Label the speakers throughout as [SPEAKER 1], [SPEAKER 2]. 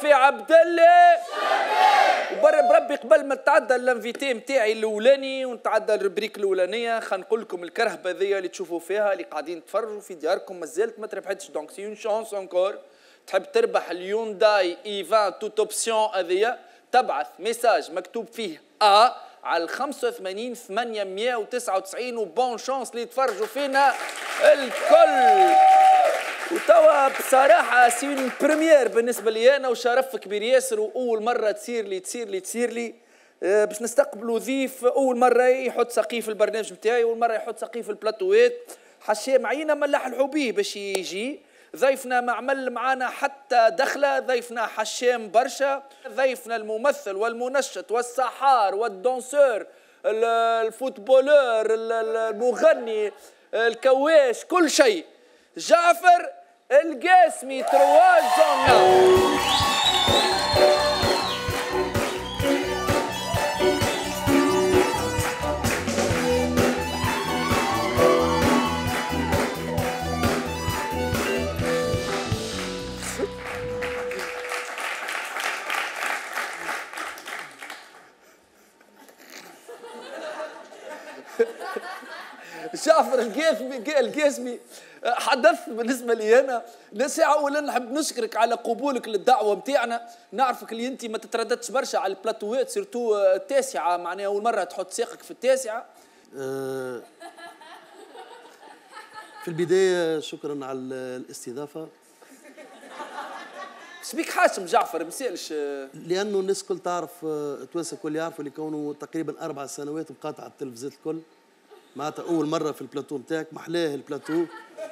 [SPEAKER 1] لطفي عبد الله بربي قبل ما تعدى الانفيتي نتاعي الاولاني ونتعدى الربريك الاولانيه خلينا نقول لكم الكرهبه ذي اللي تشوفوا فيها اللي قاعدين تفرجوا في دياركم مازالت ما تربحتش دونك سي اون شانس انكور تحب تربح اليونداي ايفان توت اوبسيون هذيا تبعث ميساج مكتوب فيه على 85 899 وبون شانس اللي يتفرجوا فينا الكل. وتوا بصراحة سي اون بريمير بالنسبة لي أنا وشرف كبير ياسر وأول مرة تصير لي باش نستقبلوا ضيف أول مرة يحط سقيف البرنامج نتاعي أول مرة يحط سقيف البلاتوات حشام عينا ملح الحبيه باش يجي ضيفنا ما عمل معانا حتى دخلة ضيفنا حشام برشا ضيفنا الممثل والمنشط والسحار والدونسور الفوتبولور المغني الكواش كل شيء جعفر القاسمي ترواج جونا. جعفر القاسمي حدث بالنسبه لي انا ساعه اولا نحب نشكرك على قبولك للدعوه نتاعنا نعرفك اللي انت ما تترددش برشا على البلاتوات سيرتو التاسعه معناها اول مره تحط ساقك في التاسعه.
[SPEAKER 2] في البدايه شكرا على الاستضافه.
[SPEAKER 1] شبيك حاشم جعفر مسالش
[SPEAKER 2] لانه الناس الكل تعرف التوانسه الكل يعرفوا اللي كونوا تقريبا 4 سنوات مقاطعه التلفزيات الكل معناتها اول مره في البلاتو نتاعك محلاه البلاتو.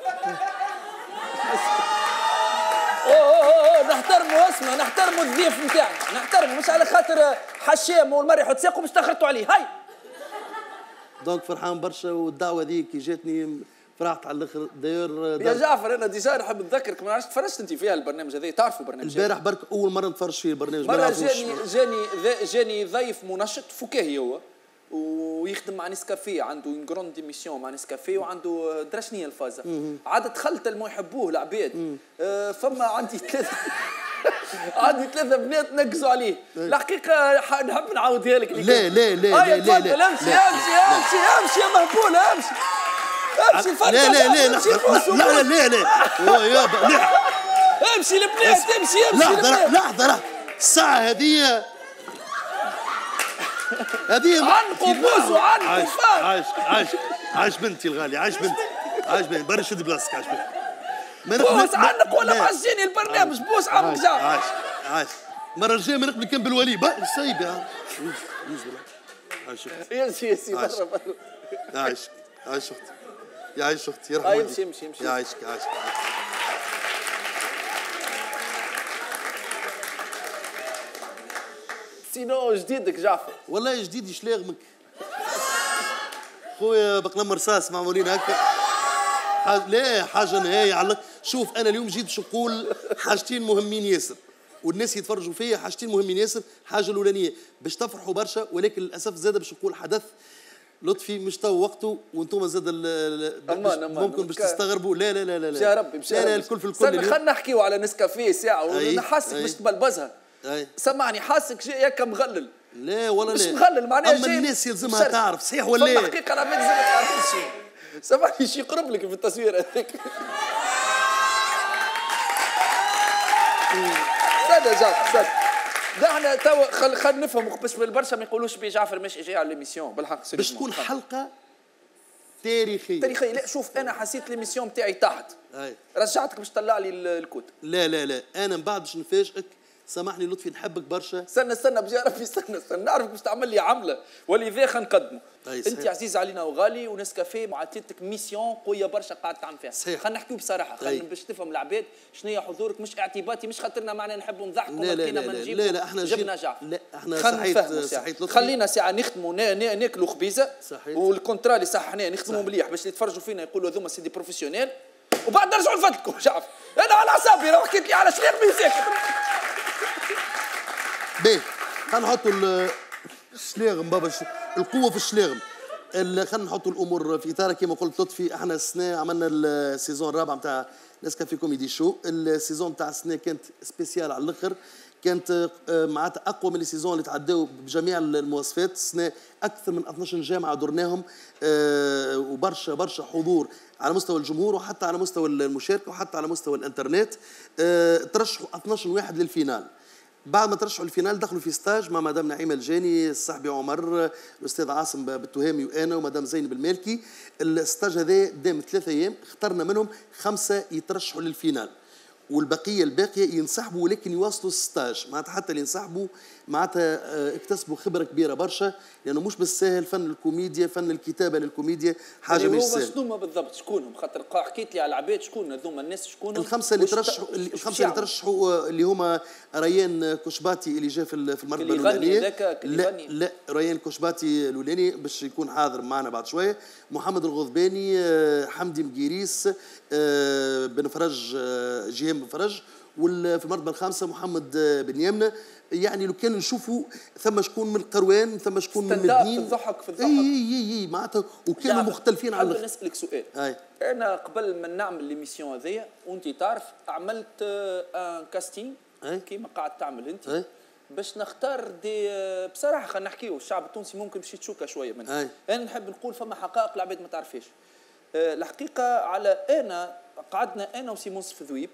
[SPEAKER 1] نحترموا اسمه نحترموا الضيف نتاعنا نحترموا مش على خاطر حشام اول مره يحط ساقه باش تاخرتوا عليه هاي.
[SPEAKER 2] دونك فرحان برشا والدعوه ذيك كي جاتني فرحت على الاخر. داير
[SPEAKER 1] يا جعفر انا ديجا نحب نذكرك ما عرفتش تفرجت انت فيها البرنامج هذا تعرفوا برنامج
[SPEAKER 2] البارح برك اول مره نتفرج فيه البرنامج
[SPEAKER 1] مرة جاني ضيف منشط فكاهي هو ويخدم مع نسكافيه عنده اون جروند ديميسيون مع نسكافيه وعنده درشنيه الفازه عاد دخلت ما يحبوه العباد فما عندي ثلاثه بنات نقزوا عليه الحقيقه نحب نعاودها لك
[SPEAKER 2] لا لا لا لا لا
[SPEAKER 1] امشي يا مهبوله امشي
[SPEAKER 2] لا لا لا لا لا لا يابا لا
[SPEAKER 1] امشي البنات امشي
[SPEAKER 2] لحظه الساعه هذه
[SPEAKER 1] عن قبوز وعن كفار.
[SPEAKER 2] عايش بنتي الغالية عايش بنتي بري شد بلاصتك عايش بنتي
[SPEAKER 1] بوس عنك ولا معزيني البرنامج بوس عنك جا
[SPEAKER 2] عايش المرة الجاية ما نقبل كان بالولي سايب يا
[SPEAKER 1] ياسي مرة
[SPEAKER 2] عايش اختي يا عايش اختي يرحم
[SPEAKER 1] امشي
[SPEAKER 2] يا عايشك
[SPEAKER 1] سينو جديدك جعفر
[SPEAKER 2] والله جديد يشلاغمك خويا بقلم رصاص معمولين هكا لا حاجه نهايه على شوف انا اليوم جيت باش نقول حاجتين مهمين ياسر والناس يتفرجوا فيا حاجتين مهمين ياسر. حاجه الاولانيه باش تفرحوا برشا ولكن للاسف زاد باش نقول حدث لطفي مش تو وقته وانتم زاد ممكن باش تستغربوا لا لا لا لا
[SPEAKER 1] يا ربي
[SPEAKER 2] لا الكل في الكل
[SPEAKER 1] خلينا نحكيو على نسكافيه ساعه ونحسك باش تبلبزها سمعني حاسك جاي هكا مغلل
[SPEAKER 2] لا ولا
[SPEAKER 1] مش مغلل معناها
[SPEAKER 2] اما الناس يلزمها تعرف صحيح ولا لا
[SPEAKER 1] الحقيقه انا ما يلزمك تعرفش سمعني شي يقرب لك في التصوير هذاك استنى جعفر دعنا توا خل نفهموا باش بالبرشا ما يقولوش بي جعفر مش جاي على ليميسيون بالحق
[SPEAKER 2] باش تكون حلقه تاريخيه
[SPEAKER 1] لا شوف انا حسيت ليميسيون بتاعي تحت رجعتك باش تطلع لي الكود
[SPEAKER 2] لا انا من بعد باش نفاجئك سامحني لطفي نحبك برشا.
[SPEAKER 1] استنى بجا ربي استنى نعرفك باش تعمل لي عمله ولذا خلينا نقدموا. انت عزيز علينا وغالي ونسكافيه معطيتك ميسيون قويه برشا قاعد تعمل فيها. خلينا نحكيو بصراحه خلينا باش تفهم العباد شنو هي حضورك مش اعتباطي مش خاطرنا معنا نحبوا نضحكوا
[SPEAKER 2] لا
[SPEAKER 1] لا
[SPEAKER 2] احنا
[SPEAKER 1] جبنا جعفر.
[SPEAKER 2] لا احنا صحيت لطفي
[SPEAKER 1] خلينا ساعه نخدموا ناكلوا خبيزه والكونترا اللي صحناه نخدموا مليح باش يتفرجوا فينا يقولوا هذوما سيدي بروفيسيونيل وبعد نرجعوا لفضلكم جعفر. انا على اعصابي راه حكيت لي على شريط ميزاك.
[SPEAKER 2] باهي خلينا نحطوا الشلاغم بابا القوه في الشلاغم. خلينا نحطوا الامور في اطار كما قلت لطفي. احنا السنه عملنا السيزون الرابع نتاع نسكافيه كوميدي شو. السيزون نتاع السنه كانت سبيسيال على الاخر. كانت معناتها اقوى من السيزون اللي تعداو بجميع المواصفات. السنه اكثر من 12 جامعه درناهم، وبرشا برشا حضور على مستوى الجمهور وحتى على مستوى المشاركه وحتى على مستوى الانترنت. ترشحوا 12 واحد للفينال. بعد ما ترشحوا الفينال دخلوا في ستاج مع مدام نعيمه الجاني، الصاحبي عمر، الاستاذ عاصم بالتهامي وانا ومدام زينب المالكي. الستاج هذا دام 3 ايام، اخترنا منهم 5 يترشحوا للفينال والبقيه الباقيه ينسحبوا، ولكن يواصلوا الستاج معناتها حتى اللي ينسحبوا معناتها اكتسبوا خبره كبيره برشا، لانه مش بالساهل فن الكوميديا، فن الكتابه للكوميديا حاجه مش سهله.
[SPEAKER 1] شنو بالضبط شكونهم؟ خاطر حكيت لي على العباد شكون هذوما الناس شكونهم؟
[SPEAKER 2] الخمسه اللي ترشحوا، الخمسه اللي ترشحوا اللي هما ريان كشباتي اللي جا في المرتبه الاولانيه. لا ريان كشباتي الاولاني باش يكون حاضر معنا بعد شويه، محمد الغضباني، حمدي مقيريس، بن فرج، جهام بن فرج، وفي المرتبه الخامسه محمد بن يمنه. يعني لو كان نشوفوا ثم شكون من القروان، ثم شكون من مدنين،
[SPEAKER 1] في الضحك
[SPEAKER 2] اي معناتها وكانوا مختلفين على
[SPEAKER 1] الاخر. نسالك سؤال. انا قبل ما نعمل ليميسيون هذيا وانت تعرف عملت ان كاستينغ كيما قاعد تعمل انت باش نختار دي. بصراحه خلينا نحكيو الشعب التونسي ممكن باش يتشوكى شويه منها. انا نحب نقول فما حقائق العباد ما تعرفهاش. الحقيقه على انا قعدنا انا وسيمون سفذويب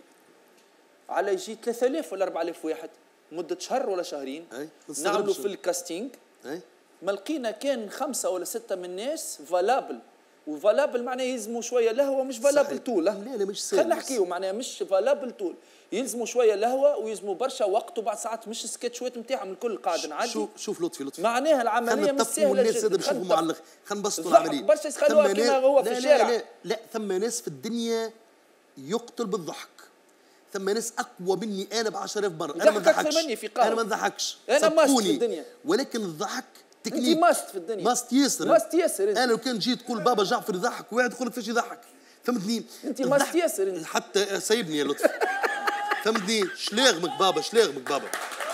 [SPEAKER 1] على يجي 3000 ولا 4000 واحد مده شهر ولا شهرين نعملوا في الكاستينغ. ما لقينا كان 5 ولا 6 من الناس فالابل، وفالابل معناه يلزموا شويه لهوه، مش فالابل طول.
[SPEAKER 2] لا مش سهل.
[SPEAKER 1] خلينا نحكيو معناها مش فالابل طول، يلزموا شويه لهوه ويلزموا برشا وقت، وبعد ساعات مش السكتشوات نتاعهم الكل قاعد نعدي.
[SPEAKER 2] شوف لطفي
[SPEAKER 1] معناها العمليه مش سهله
[SPEAKER 2] جدا. الناس هذا بنشوفوا مع خلينا نبسطوا العمليه.
[SPEAKER 1] برشا يسخلوها كما هو في الشارع.
[SPEAKER 2] لا ثم ناس في الدنيا يقتل بالضحك. ثم ناس اقوى مني انا ب10,000 مره. انا ما نضحكش، انا ما نضحكش،
[SPEAKER 1] انا ماست في الدنيا،
[SPEAKER 2] ولكن الضحك تكنيك.
[SPEAKER 1] انت ماست في الدنيا،
[SPEAKER 2] ماست ياسر. انا لو كان جيت تقول بابا جعفر يضحك واحد يقول لك فاش يضحك، فهمتني؟
[SPEAKER 1] انت ماست ياسر انت.
[SPEAKER 2] حتى سيبني يا لطفي، فهمتني؟ شلاغمك بابا، شلاغمك بابا.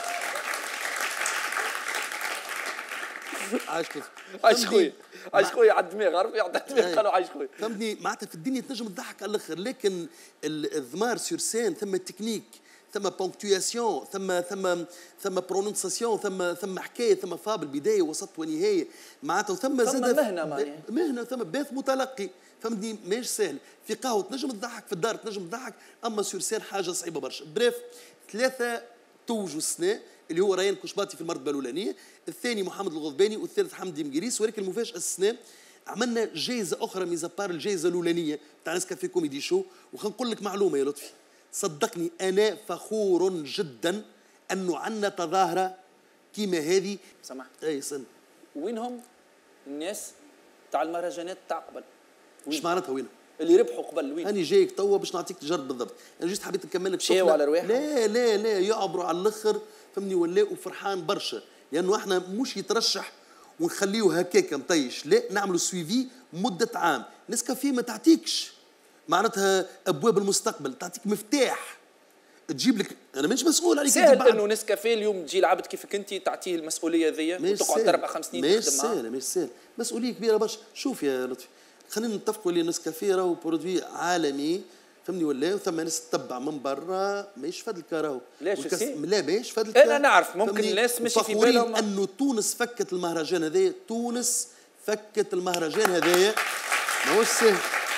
[SPEAKER 1] عايش خويا، عايش خويا على الدماغ، عرفت على الدماغ قالوا عايش خويا.
[SPEAKER 2] فهمتني؟ معناتها في الدنيا تنجم تضحك على الاخر، لكن الضمار سور سين ثم تكنيك، ثم بونكتواسيون، ثم برونونساسيون، ثم حكايه، ثم فابل بدايه وسط ونهايه معناتها، وثم زاد مهنه، ثم باث متلقي. فهمتني؟ ماهيش سهل. في قهوه تنجم تضحك، في الدار تنجم تضحك، اما سور سين حاجه صعيبه برشا. بريف 3 توجوا السنه اللي هو ريان كشباتي في المرتبه الاولانيه، الثاني محمد الغضباني، والثالث حمدي مقيريس. ولكن المفاجاه السنه عملنا جائزه اخرى ميزابار الجائزه الاولانيه تاع نسكافيه كوميدي شو. وخلينا نقول لك معلومه يا لطفي، صدقني انا فخور جدا انه عندنا تظاهره كيما هذه.
[SPEAKER 1] سمح
[SPEAKER 2] اي سن
[SPEAKER 1] وينهم الناس تاع المهرجانات تاع قبل؟
[SPEAKER 2] مش معناتها وينهم
[SPEAKER 1] اللي ربحوا قبل؟ وين؟
[SPEAKER 2] أنا جايك توا باش نعطيك تجرب بالضبط. أنا جيت حبيت نكمل لك
[SPEAKER 1] شيء على رواحهم.
[SPEAKER 2] لا يعبروا على الآخر، فهمني؟ ولاؤوا فرحان برشا، لأنه إحنا مش يترشح ونخليه هكاك مطيش، لا نعملوا سويفي مدة عام. نسكافيه ما تعطيكش معناتها أبواب المستقبل، تعطيك مفتاح تجيب لك. أنا مانيش مسؤول عليك.
[SPEAKER 1] سهل إنه نسكافيه اليوم تجي العبد كيفك أنت تعطيه المسؤولية ذي وتقعد 4-5 سنين تخدم معاه.
[SPEAKER 2] مش سهل، مسؤولية كبيرة برشا. شوف يا لطفي، خلينا نتفقوا اللي نسكافيه راهو برودوي عالمي، فهمني؟ ولا ثم ناس تتبع من برا ماهيش فاد الكراهو.
[SPEAKER 1] لا
[SPEAKER 2] ماهيش فاد الكراهو.
[SPEAKER 1] انا نعرف ممكن الناس ماشي في بالهم
[SPEAKER 2] انه تونس فكت المهرجان هذايا. تونس فكت المهرجان هذايا، ماهوش سهل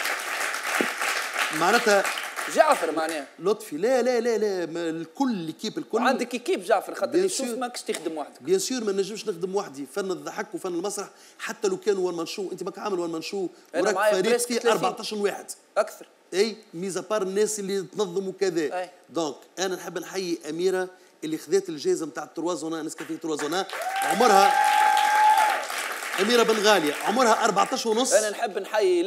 [SPEAKER 2] معناتها.
[SPEAKER 1] جعفر معناها
[SPEAKER 2] لطفي لا الكل كيب الكل.
[SPEAKER 1] عندك كيب جعفر خاطر يشوف ماكش تخدم وحدك.
[SPEAKER 2] بيان سور ما نجمش نخدم وحدي. فن الضحك وفن المسرح حتى لو كان وان مان شو، انت ماك عامل وان مان شو وراك فريق فيه 14 واحد
[SPEAKER 1] اكثر.
[SPEAKER 2] اي ميزا بار الناس اللي تنظم وكذا. دونك انا نحب نحيي اميره اللي خذات الجائزه نتاع التروازونا نسكافيه تروازونا. عمرها اميره بن غاليه عمرها 14 ونص.
[SPEAKER 1] انا نحب نحيي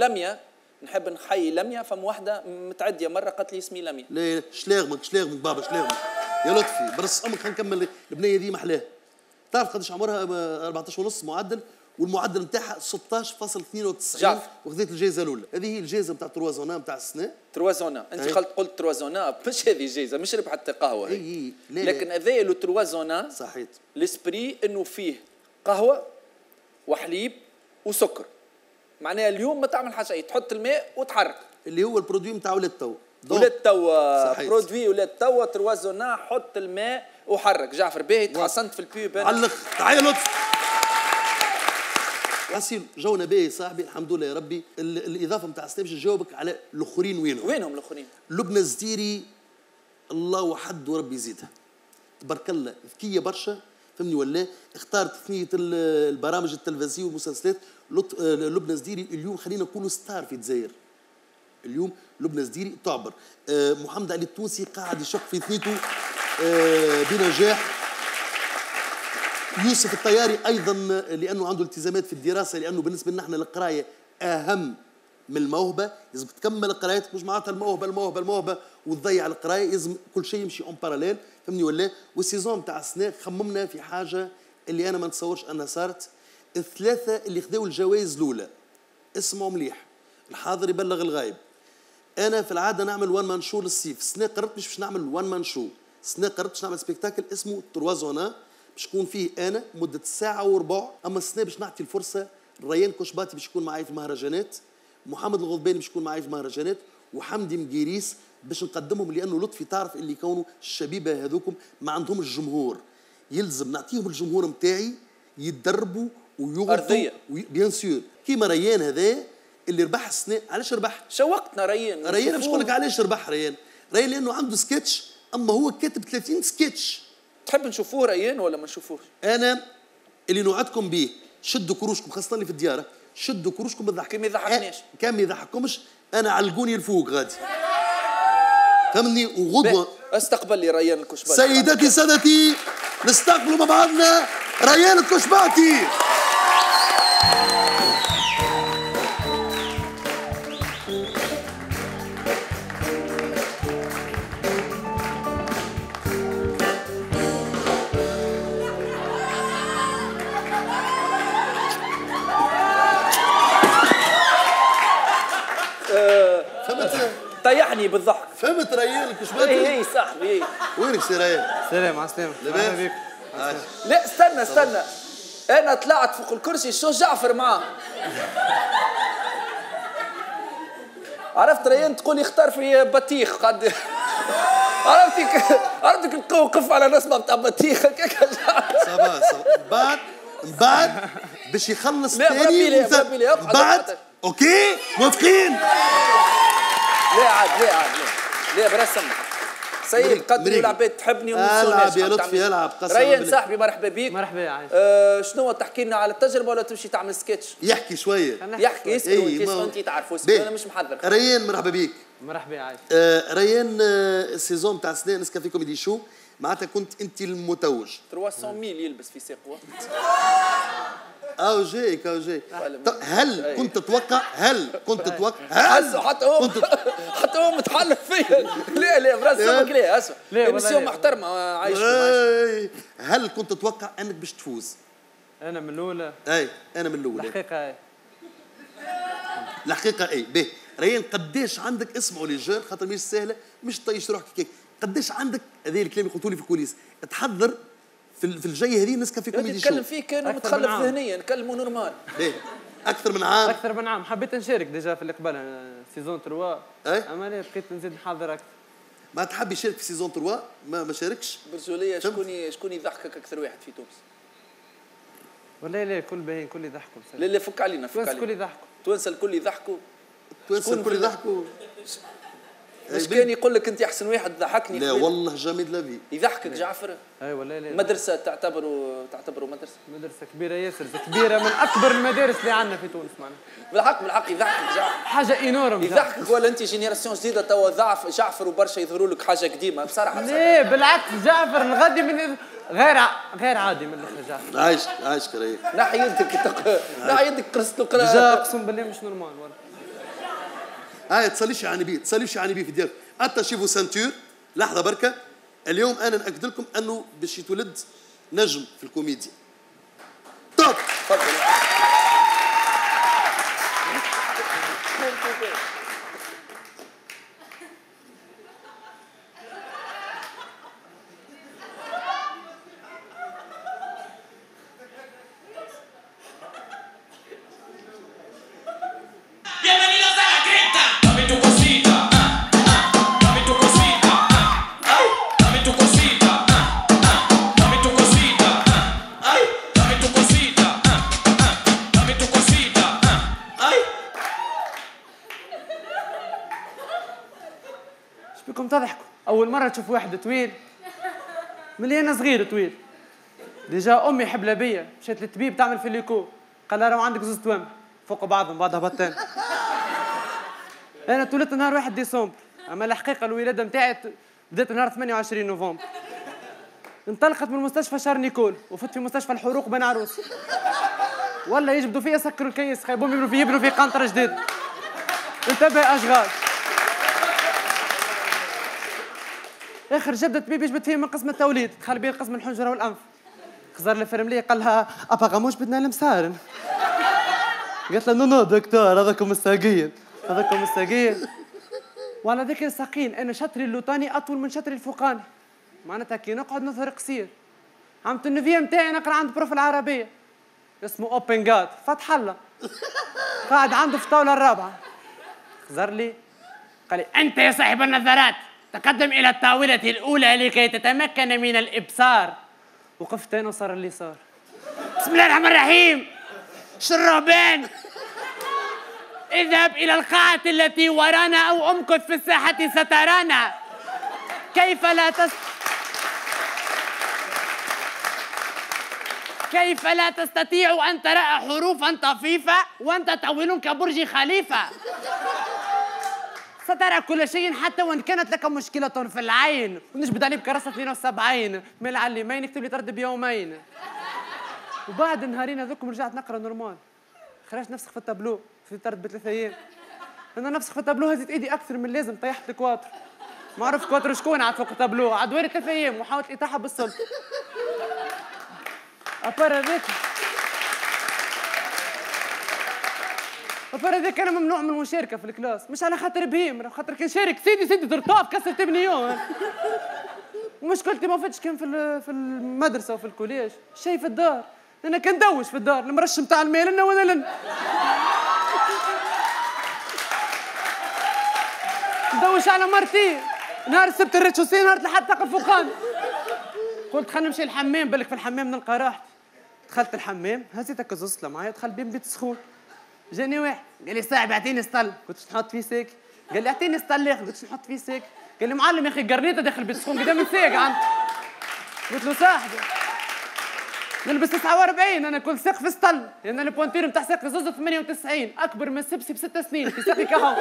[SPEAKER 1] لميا، فما واحده متعديه مره قالت لي اسمي لميا.
[SPEAKER 2] لا شلاغمك بابا، شلاغمك يا لطفي برص امك. خلينا نكمل. البنيه دي محلاها. تعرف قداش عمرها؟ 14 ونص معدل، والمعدل نتاعها 16.92 وخذت الجائزه الاولى. هذه هي الجائزه نتاع تروازونا نتاع السنه.
[SPEAKER 1] تروازونا انت قلت تروازونا، مش هذه الجائزه، مش ربحت قهوه
[SPEAKER 2] هي.
[SPEAKER 1] لكن هذايا لو تروازونا
[SPEAKER 2] صحيح
[SPEAKER 1] لسبري انه فيه قهوه وحليب وسكر. معناها اليوم ما تعمل حاجه، تحط الماء وتحرك.
[SPEAKER 2] اللي هو البرودوي نتاع ولاد توا.
[SPEAKER 1] برودوي ولاد توا تروازونا. حط الماء وحرك جعفر باهي تحسنت في البيوب.
[SPEAKER 2] علق تعال لطف غسيل جونا باهي صاحبي الحمد لله يا ربي. الاضافه نتاع سناب باش نجاوبك على الاخرين وينهم
[SPEAKER 1] الاخرين.
[SPEAKER 2] لبنى الزديري الله وحد وربي يزيدها تبارك الله ذكيه برشا فهمني ولا اختارت ثنيه البرامج التلفزيونيه والمسلسلات. لبنى الزديري اليوم خلينا نقولوا ستار في الجزائر اليوم. لبنى الزديري تعبر. محمد علي التونسي قاعد يشق في ثنيته بنجاح. يوسف الطياري ايضا لانه عنده التزامات في الدراسه، لانه بالنسبه لنا احنا القرايه اهم من الموهبه. لازم تكمل قرايتك، مش معناتها الموهبه وتضيع القرايه، لازم كل شيء يمشي اون باراليل فهمني ولا. والسيزون تاع السنه خممنا في حاجه اللي انا ما نتصورش انها صارت. الثلاثه اللي خذوا الجوائز الاولى اسمعوا مليح، الحاضر يبلغ الغايب. انا في العاده نعمل وان مان شو للصيف، السنه قررت مش باش نعمل وان مان شو، السنه قررت باش نعمل سبيكتاكل اسمه تروازونا باش يكون فيه انا مده ساعه وربع. اما السنه باش نعطي الفرصه ريان كوشباتي باش يكون معي في المهرجانات، محمد الغضباني باش يكون معي في المهرجانات، وحمدي مقيريس باش نقدمهم، لانه لطفي تعرف اللي يكونوا الشبيبه هذوكم ما عندهم الجمهور، يلزم نعطيهم الجمهور نتاعي يتدربوا ويغطوا بيان سور. كيما ريان هذا اللي ربح السنه. علاش ربح؟
[SPEAKER 1] شوقتنا ريان
[SPEAKER 2] باش نقول لك علاش ربح ريان لانه عنده سكتش، اما هو كاتب 30 سكتش.
[SPEAKER 1] تحب نشوفوه ريان ولا ما نشوفوش؟
[SPEAKER 2] انا اللي نوعدكم به شدوا كروشكم، خاصه اللي في الدياره، شدوا كروشكم بالضحك.
[SPEAKER 1] كان ما يضحكناش،
[SPEAKER 2] كان ما يضحككمش انا علقوني الفوق غادي فهمني. وغدوه
[SPEAKER 1] استقبل لي ريان الكشباتي.
[SPEAKER 2] سيداتي سادتي نستقبلوا مع بعضنا ريان الكشباتي.
[SPEAKER 1] طيحني بالضحك.
[SPEAKER 2] فهمت ريان الكشباتي؟
[SPEAKER 1] اي صاحبي.
[SPEAKER 2] وينك سي ريان؟
[SPEAKER 3] سلام على السلامة.
[SPEAKER 2] لاباس؟
[SPEAKER 1] لا استنى انا طلعت فوق الكرسي شو جعفر معاه. عرفت ريان تقول لي اختار في بطيخ قد عرفتك نوقف على نسمه بتاع بطيخ هكاك.
[SPEAKER 2] صباح بعد باش يخلص ثاني بعد اوكي موافقين؟
[SPEAKER 1] لا برسم سيد قدري العباد تحبني
[SPEAKER 2] العب يا لطفي العب.
[SPEAKER 1] ريان صاحبي مرحبا بيك.
[SPEAKER 3] مرحبا يا عايش.
[SPEAKER 1] شنو تحكي لنا على التجربه ولا تمشي تعمل سكتش؟
[SPEAKER 2] يحكي شويه
[SPEAKER 1] يحكي اسألوا انت تعرفوا انا مش محضر.
[SPEAKER 2] ريان مرحبا بيك.
[SPEAKER 3] مرحبا يا عايش.
[SPEAKER 2] ريان السيزون تاع السنه نسكافي كوميدي شو معناتها كنت انت المتوج.
[SPEAKER 1] 300,000 يلبس في ساقوه.
[SPEAKER 2] او جاي هل كنت تتوقع
[SPEAKER 1] حتى هو متحلف فيا. لا براس سمك لا اسمع امسيون محترمه عايش.
[SPEAKER 2] هل كنت تتوقع انك باش تفوز؟
[SPEAKER 3] انا من الاولى.
[SPEAKER 2] انا من الاولى
[SPEAKER 3] الحقيقه
[SPEAKER 2] اي باهي. ريان قداش عندك اسمعوا لي جار خاطر مش سهله مش طيش روحك كيك. قداش عندك هذا الكلام اللي قلتوا لي في الكوليس تحضر في الجايه هذه نسكافي كوميدي شو؟
[SPEAKER 1] نتكلم فيه كانوا متخلف ذهنيا نكلموا نورمال.
[SPEAKER 2] اكثر من عام
[SPEAKER 3] حبيت نشارك ديجا في اللي قبل سيزون 3 اما لا بقيت نزيد نحضر اكثر.
[SPEAKER 2] ما تحب يشارك في سيزون 3 ما شاركش؟
[SPEAKER 1] برجوليه شكون يضحكك اكثر واحد في تونس؟
[SPEAKER 3] والله لا الكل باهيين الكل يضحكوا.
[SPEAKER 1] لا فك علينا تونس الكل يضحكوا. مش كان يقول لك انت احسن واحد ضحكني؟
[SPEAKER 2] لا والله جامي لافي
[SPEAKER 1] يضحكك جعفر.
[SPEAKER 3] اي والله لا.
[SPEAKER 1] مدرسه تعتبروا
[SPEAKER 3] مدرسه كبيره ياسر، كبيره من اكبر المدارس اللي عندنا في تونس معنا.
[SPEAKER 1] بالحق يضحكك جعفر.
[SPEAKER 3] حاجه اينورم
[SPEAKER 1] يضحكك ولا انت جينيراسيون جديده توا ضعف جعفر وبرشا يظهروا لك حاجه قديمه بصراحه؟
[SPEAKER 3] لا بالعكس جعفر الغدي من غير عادي من الاخر جعفر.
[SPEAKER 2] عايش كريه.
[SPEAKER 1] نحي يدك قرصت له
[SPEAKER 3] قراءه اقسم بالله مش نورمال والله.
[SPEAKER 2] تصليش يعني بيه في ديالك. حتى شيفو سانتور لحظه بركه. اليوم انا ناكد لكم انه باش يتولد نجم في الكوميديا. توب
[SPEAKER 1] تفضل.
[SPEAKER 3] اول مره تشوف واحد طويل ملي انا صغير طويل ديجا امي حبله بيا مشيت للطبيب تعمل في الليكو قال لها راه عندك زوز توام فوق بعضهم بعضها بطان. انا تولدت نهار 1 ديسمبر اما الحقيقه الولاده نتاعي بدات نهار 28 نوفمبر. انطلقت من مستشفى شار نيكول وفت في مستشفى الحروق بن عروس. ولا يجبدوا فيا سكروا الكيس خايبهم يبنوا في قنطره جديد. انتبه اشغال. اخر جبدة الطبيب يجبد فيه من قسم التوليد دخل بيه قسم الحنجره والانف. خزر الفرمليه قال لها ابغى بدنا المسارن. قالت له نو دكتور هذاكم الساقين هذاكم الساقين. وعلى ذكر الساقين انا شطري اللوطاني اطول من شطري الفوقاني معناتها كي نقعد نظهر قصير. عمت النفيه نتاعي نقرا عند بروف العربيه اسمه اوبن جاد فتح الله قاعد عنده في الطاوله الرابعه. خزر لي قال لي انت يا صاحب النظارات تقدم الى الطاوله الاولى لكي تتمكن من الابصار. وقفت انا وصار اللي صار. بسم الله الرحمن الرحيم. شرهبان اذهب الى القاعه التي ورانا او امكث في الساحه سترانا. كيف لا تستطيع أن ترى حروفاً طفيفة وأنت طويل كبرج خليفة. سترى كل شيء حتى وإن كانت لك مشكلة في العين. ونجبد عليه بكراسة 72 ميل على اليمين يكتب لي ترد بيومين. وبعد نهارين هذوكم رجعت نقرا نورمال. خرجت نفسخ في التابلو في ترد ب3 أيام. أنا نفسخ في التابلو هزيت إيدي أكثر من اللازم طيحت الكواتر. ما عرف كواتر شكون عاد فوق التابلو عاد وارد 3 أيام وحاولت إطاحة بالسلطة. أبار هذاك أنا ممنوع من المشاركة في الكلاس مش على خاطر بهيم على خاطر كان شارك سيدي ترطاب كسرت بنيون. ومشكلتي ما فتش كان في المدرسة وفي الكوليج شيء في الدار. أنا كان دوش في الدار المرش متاع المال لنا ولا لنا ندوش على مرتي نهار السبت الريتشوسي نهار الأحد تقف فوقاني. قلت خلينا نمشي الحمام بالك في الحمام نلقى راحتي. دخلت الحمام هزيتك الزوزله معايا دخل بين بيت سخون. جاني واحد قال لي صاحبي اعطيني سطل قلت نحط فيه ساك. قال لي اعطيني سطل اخر قلت نحط فيه ساك. قال لي معلم يا اخي قرنيطه داخل بيت سخون قدام الساك عندي. قلت له صاحبي نلبس 49 انا كل ساق في سطل لان البوانتير نتاع ساقي زوز 98 اكبر من سبسي ب6 سنين في ساقي كهو.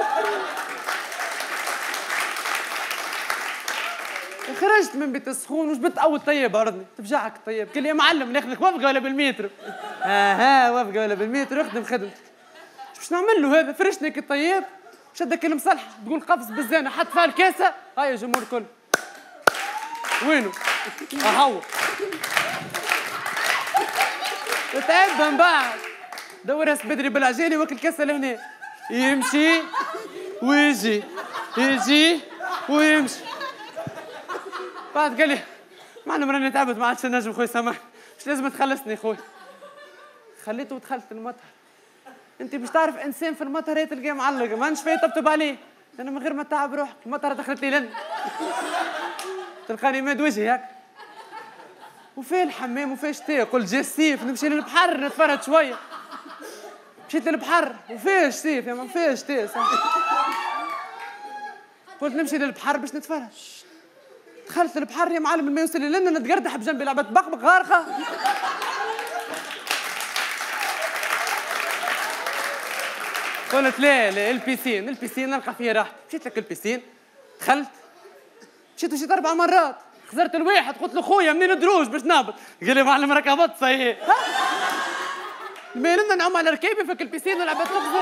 [SPEAKER 3] خرجت من بيت السخون وجبت اول طيب عرضني تفجعك الطيب قال لي يا معلم ناخذك وفقه ولا بالمتر. ها وفقه ولا بالمتر اخدم خدمتك. باش نعمل له هذا فرشني كي الطيب شدك المصلحه تقول قفز بالزانه حط فيها الكاسه هاي الجمهور الكل وينه؟ اهو تعب من بعد دور راس بدري بالعجالي واكل كاسه لهنا يمشي ويجي يجي ويمشي. بعد قال لي معلم راني تعبت ما عادش نجم خويا سامحني مش لازم تخلصني خويا. خليته ودخلت المطر. انت مش تعرف انسان في المطر تلقاه معلق ما نش فايه طبطب عليه. انا من غير ما تعب روحك المطر دخلت لي لن تلقاني ماد وجهي هكا وفيه الحمام وفيه شتاء قلت جا السيف نمشي للبحر نتفرج شويه. مشيت للبحر وفيه سيف يا ما فيه شتاء صح. قلت نمشي للبحر باش نتفرج. دخلت البحر يا معلم الماء يوصل لنا نتقردح بجنبي لعبه بقبق غارقه. قلت لا البيسين نلقى فيه راحتي. مشيت لك البيسين دخلت مشيت 4 مرات خسرت الواحد قلت له خويا منين دروج باش نهبط. قال لي معلم راك هبطت صحيح. الماء لنا نعوم على ركابي في البيسين ولعبت تخزر.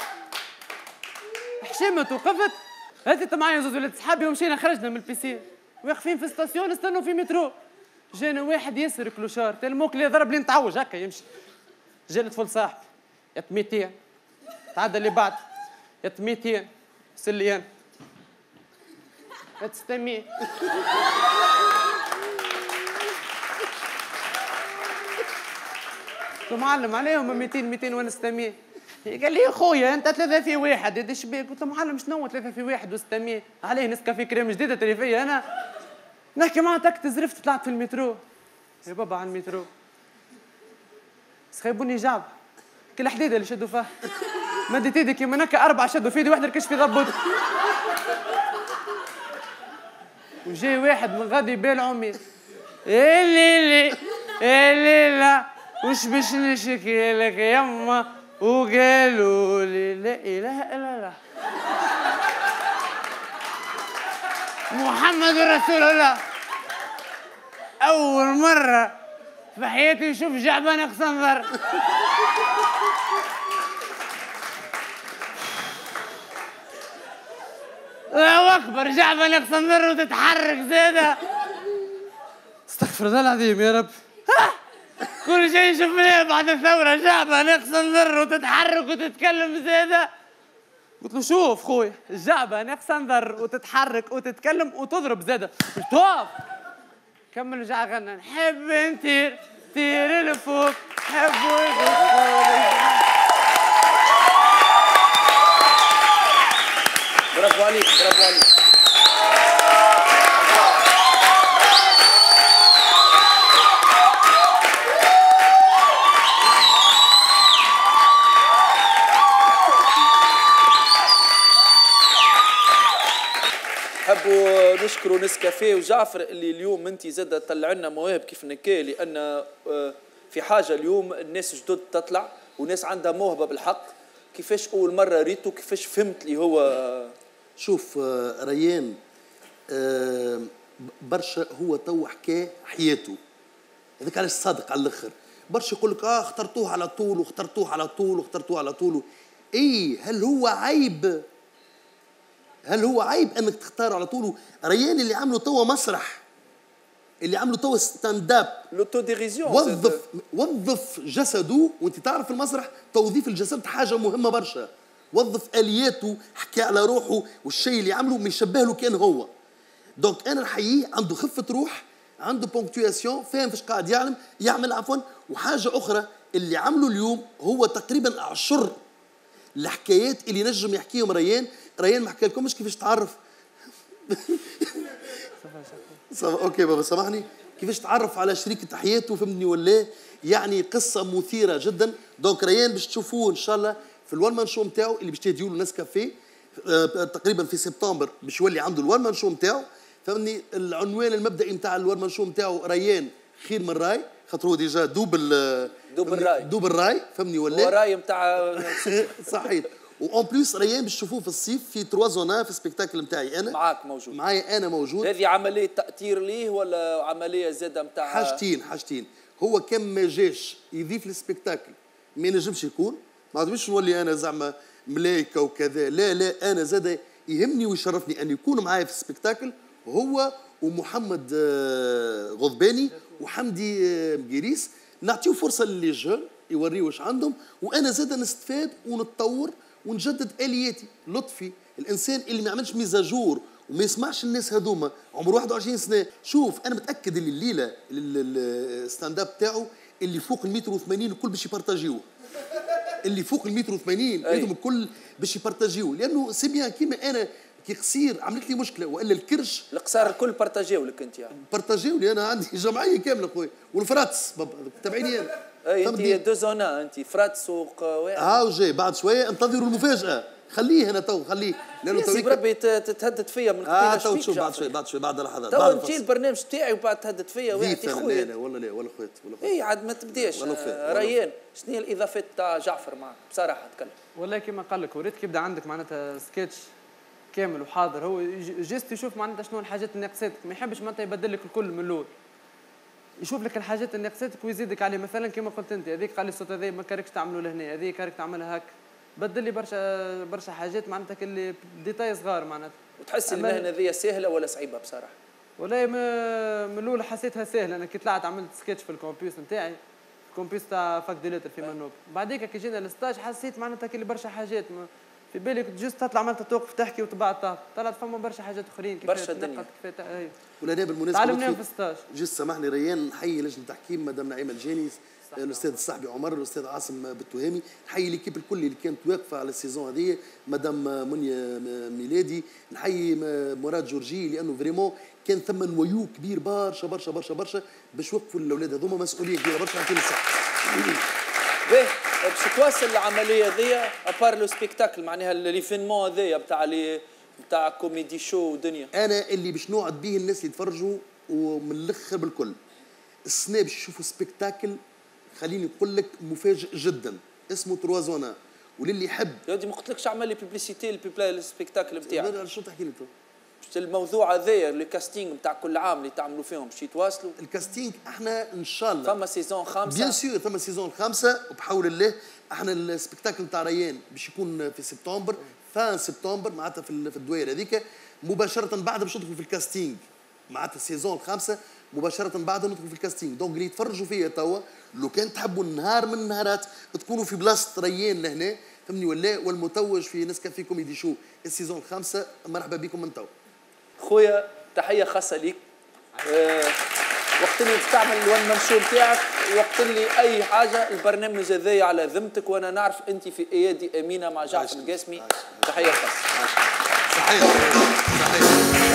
[SPEAKER 3] حشمت وقفت هزيت معايا زوز ولاد صحابي ومشينا خرجنا من البيسين واقفين في ستاسيون نستنوا في مترو. جانا واحد ياسر كلوشار الموك اللي ضرب لي نتعوج هكا يمشي. جا لطفل صاحبي يا 200 تعدى اللي بعد يا 200 سليان يا 600 قلت له معلم عليهم 200 وانا 600. قال لي يا خويا انت 3 في 1 يا شبيك. قلت له معلم شنو 3 في 1 و600 عليه نسكافيه كريم جديده تريفيه. انا نحكي معاه تكت زرفت طلعت في المترو يا بابا على المترو سخيبوني جعب كل حديده اللي شدوا فيها مدت ايدي كيما هكا 4 شدوا في ايدي واحد ركش في ضبط. وجاي واحد من غادي يبيع عمير. الليلي الليلة وش باش نشكي لك يما وقالوا لي لا اله الا الله محمد رسول الله. اول مرة في حياتي نشوف جعبان قصنظر. الله اكبر، جعبان قصنظر وتتحرك زاده. استغفر الله العظيم يا رب. كل شيء شفناه بعد الثورة، جعبان قصنظر وتتحرك وتتكلم زاده. قلت له شوف خويا، جعبان قصنظر وتتحرك وتتكلم وتضرب زاده. توقف. كمل وجع غنى نحب نطير طير لفوق حبوا يغفوا.
[SPEAKER 1] برافو عليك برافو عليك. نحبوا نشكروا نسكافيه وجعفر اللي اليوم انت زاد طلع لنا مواهب كيف نكا، لان في حاجه اليوم الناس جدد تطلع وناس عندها موهبه بالحق. كيفاش اول مره ريتو، كيفاش فهمت اللي هو؟
[SPEAKER 2] شوف ريان برشا هو تو حكى حياته، هذاك علاش صادق على الاخر. برشا يقول لك اخترتوه على طول واخترتوه على طول واخترتوه على طول. اي هل هو عيب؟ هل هو عيب انك تختار على طول؟ ريان اللي عملوا توا مسرح، اللي عملوا توا ستاند اب،
[SPEAKER 1] لوتو ديريزيون،
[SPEAKER 2] وظف جسده. وانت تعرف المسرح توظيف الجسد حاجه مهمه برشا. وظف الياته، حكى على روحه والشيء اللي عمله ما يشبه له كان هو. دونك انا نحييه، عنده خفه روح، عنده بونكتواسيون، فاهم فاش قاعد يعمل عفوا. وحاجه اخرى اللي عمله اليوم هو تقريبا اعشر الحكايات اللي نجم يحكيهم ريان. ريان ما حكى لكمش كيفاش تعرف. اوكي بابا سامحني. كيفاش تعرف على شريكة حياته، فهمني ولا؟ يعني قصة مثيرة جدا. دونك ريان باش تشوفوه ان شاء الله في الوان مان شو نتاعو اللي باش تهديوا له نسكافيه تقريبا في سبتمبر، باش يولي عنده الوان مان شو نتاعو. فهمني العنوان المبدئي نتاع الوان مان شو نتاعو ريان خير من راي، خاطر هو ديجا دوب الراي فهمني ولا؟
[SPEAKER 1] هو راي نتاع
[SPEAKER 2] صحيح. وان بليس ريان باش تشوفوه في الصيف في 3 زونا في سبيكتاكل نتاعي انا.
[SPEAKER 1] معاك موجود.
[SPEAKER 2] معايا انا موجود.
[SPEAKER 1] هذه عمليه تاثير ليه ولا عمليه زاده نتاع؟
[SPEAKER 2] حاجتين. هو كان ما جاش يضيف للسبيكتاكل ما ينجمش يكون. ما عادش نولي انا زعما ملايكه وكذا، لا انا زاد يهمني ويشرفني ان يكون معايا في السبيكتاكل هو ومحمد غضباني وحمدي مقيريس. نعطيو فرصه للي جون يوريو واش عندهم، وانا زاد نستفاد ونتطور ونجدد الياتي. لطفي الانسان اللي ما يعملش ميزاجور وما يسمعش الناس هذوما عمره 21 سنه. شوف انا متاكد اللي الليله الستاند اب تاعو اللي فوق ال 180 الكل باش يبارطاجيوه. اللي فوق ال 180 انتم الكل باش يبارطاجيوه، لانه سي بيان كيما انا كي قصير عملت لي مشكله، والا الكرش
[SPEAKER 1] القصار الكل بارطاجيو لك انت يعني.
[SPEAKER 2] بارطاجيو لي انا عندي جمعيه كامله خويا. والفراتس بابا تابعيني انا.
[SPEAKER 1] انت دو زونا، انت فراتس وقواعد.
[SPEAKER 2] هاو جاي بعد شويه انتظروا المفاجاه. خليه هنا تو خليه
[SPEAKER 1] لانه تو بربي تتهدد فيا من قبل.
[SPEAKER 2] تو تشوف بعد شويه بعد لحظات.
[SPEAKER 1] تو نجي البرنامج تاعي وبعد تهدد فيا واحد خويا.
[SPEAKER 2] لا ولا خويت
[SPEAKER 1] اي عاد ما تبداش. ريان شنو هي الاضافات تاع جعفر معك بصراحه تكلم؟
[SPEAKER 3] والله كيما قال لك وريت كيبدا عندك معناتها سكتش كامل وحاضر. هو جيست يشوف معناتها شنو الحاجات اللي ناقصتك، ما يحبش معناتها يبدل لك الكل من الاول. يشوف لك الحاجات اللي ناقصتك ويزيدك عليه. مثلا كما قلت انت هذيك قال لي الصوت هذا ما كاركش تعملوا لهنا، هذيك كارك تعملها هك. بدل لي برشا حاجات معناتها اللي ديتاي صغار معناتها.
[SPEAKER 1] وتحس المهنه هذه سهله ولا صعيبه بصراحه؟
[SPEAKER 3] والله من الاول حسيتها سهله. انا كي طلعت عملت سكتش في الكومبيوس نتاعي، الكومبيوس تاع فاك ديليتر في منوب. بعديك كي جينا للستاج حسيت معناتها اللي برشا حاجات في بالي كنت جست تطلع معناتها توقف تحكي وتبعت طلعت فما برشا حاجات اخرين
[SPEAKER 1] برشا دنيا.
[SPEAKER 2] ولا انا بالمناسبه
[SPEAKER 3] تعلمناهم في الستاج.
[SPEAKER 2] جست سامحني ريان، نحيي لجنه التحكيم مدام نعيمه الجاني، الاستاذ الصاحبي عمر، الاستاذ عاصم بالتهامي، نحيي ليكيب الكل اللي كانت واقفه على السيزون هذه، مدام منيا ميلادي، نحيي مراد جورجي لانه فريمون كان ثم نويو كبير برشا برشا برشا برشا باش يوقفوا الاولاد هذوما، مسؤوليه كبيره برشا على كل الصح.
[SPEAKER 1] باهي باش تواصل العمليه هذيا ابار لو سبيكتاكل معناها ليفينمون هذايا بتاع لي نتاع كوميدي شو ودنيا.
[SPEAKER 2] انا اللي باش نوعد به الناس اللي يتفرجوا ومن الاخر بالكل السنه باش يشوفوا سبيكتاكل خليني نقول لك مفاجئ جدا اسمه تروازونا وللي يحب.
[SPEAKER 1] يا ودي ما قلتلكش اعمل لي بيبليسيتي السبيكتاكل نتاعك.
[SPEAKER 2] شو تحكي لي تو؟
[SPEAKER 1] الموضوع هذايا الكاستينغ نتاع كل عام اللي تعملوا فيهم باش يتواصلوا.
[SPEAKER 2] الكاستينغ احنا ان شاء الله
[SPEAKER 1] فما سيزون 5
[SPEAKER 2] بيان سور ثم سيزون 5 وبحول الله احنا السبيكتاكل نتاع ريان باش يكون في سبتمبر فان سبتمبر معناتها في الدوائر هذيك مباشره بعد باش ندخل في الكاستينغ معناتها سيزون 5 مباشره بعد ندخل في الكاستينغ دونك اللي يتفرجوا فيا توا لو كان تحبوا نهار من النهارات تكونوا في بلاصه ريان لهنا فهمني ولا والمتوج في نسكافيه كوميدي شو السيزون 5 مرحبا بكم من توا.
[SPEAKER 1] خويا تحيه خاصه ليك. وقت اللي تستعمل الون مان شو نتاعك وقت اللي اي حاجه البرنامج هذايا على ذمتك وانا نعرف انت في ايادي امينه مع جعفر القاسمي. تحيه خاصه.
[SPEAKER 2] صحيح صحيح.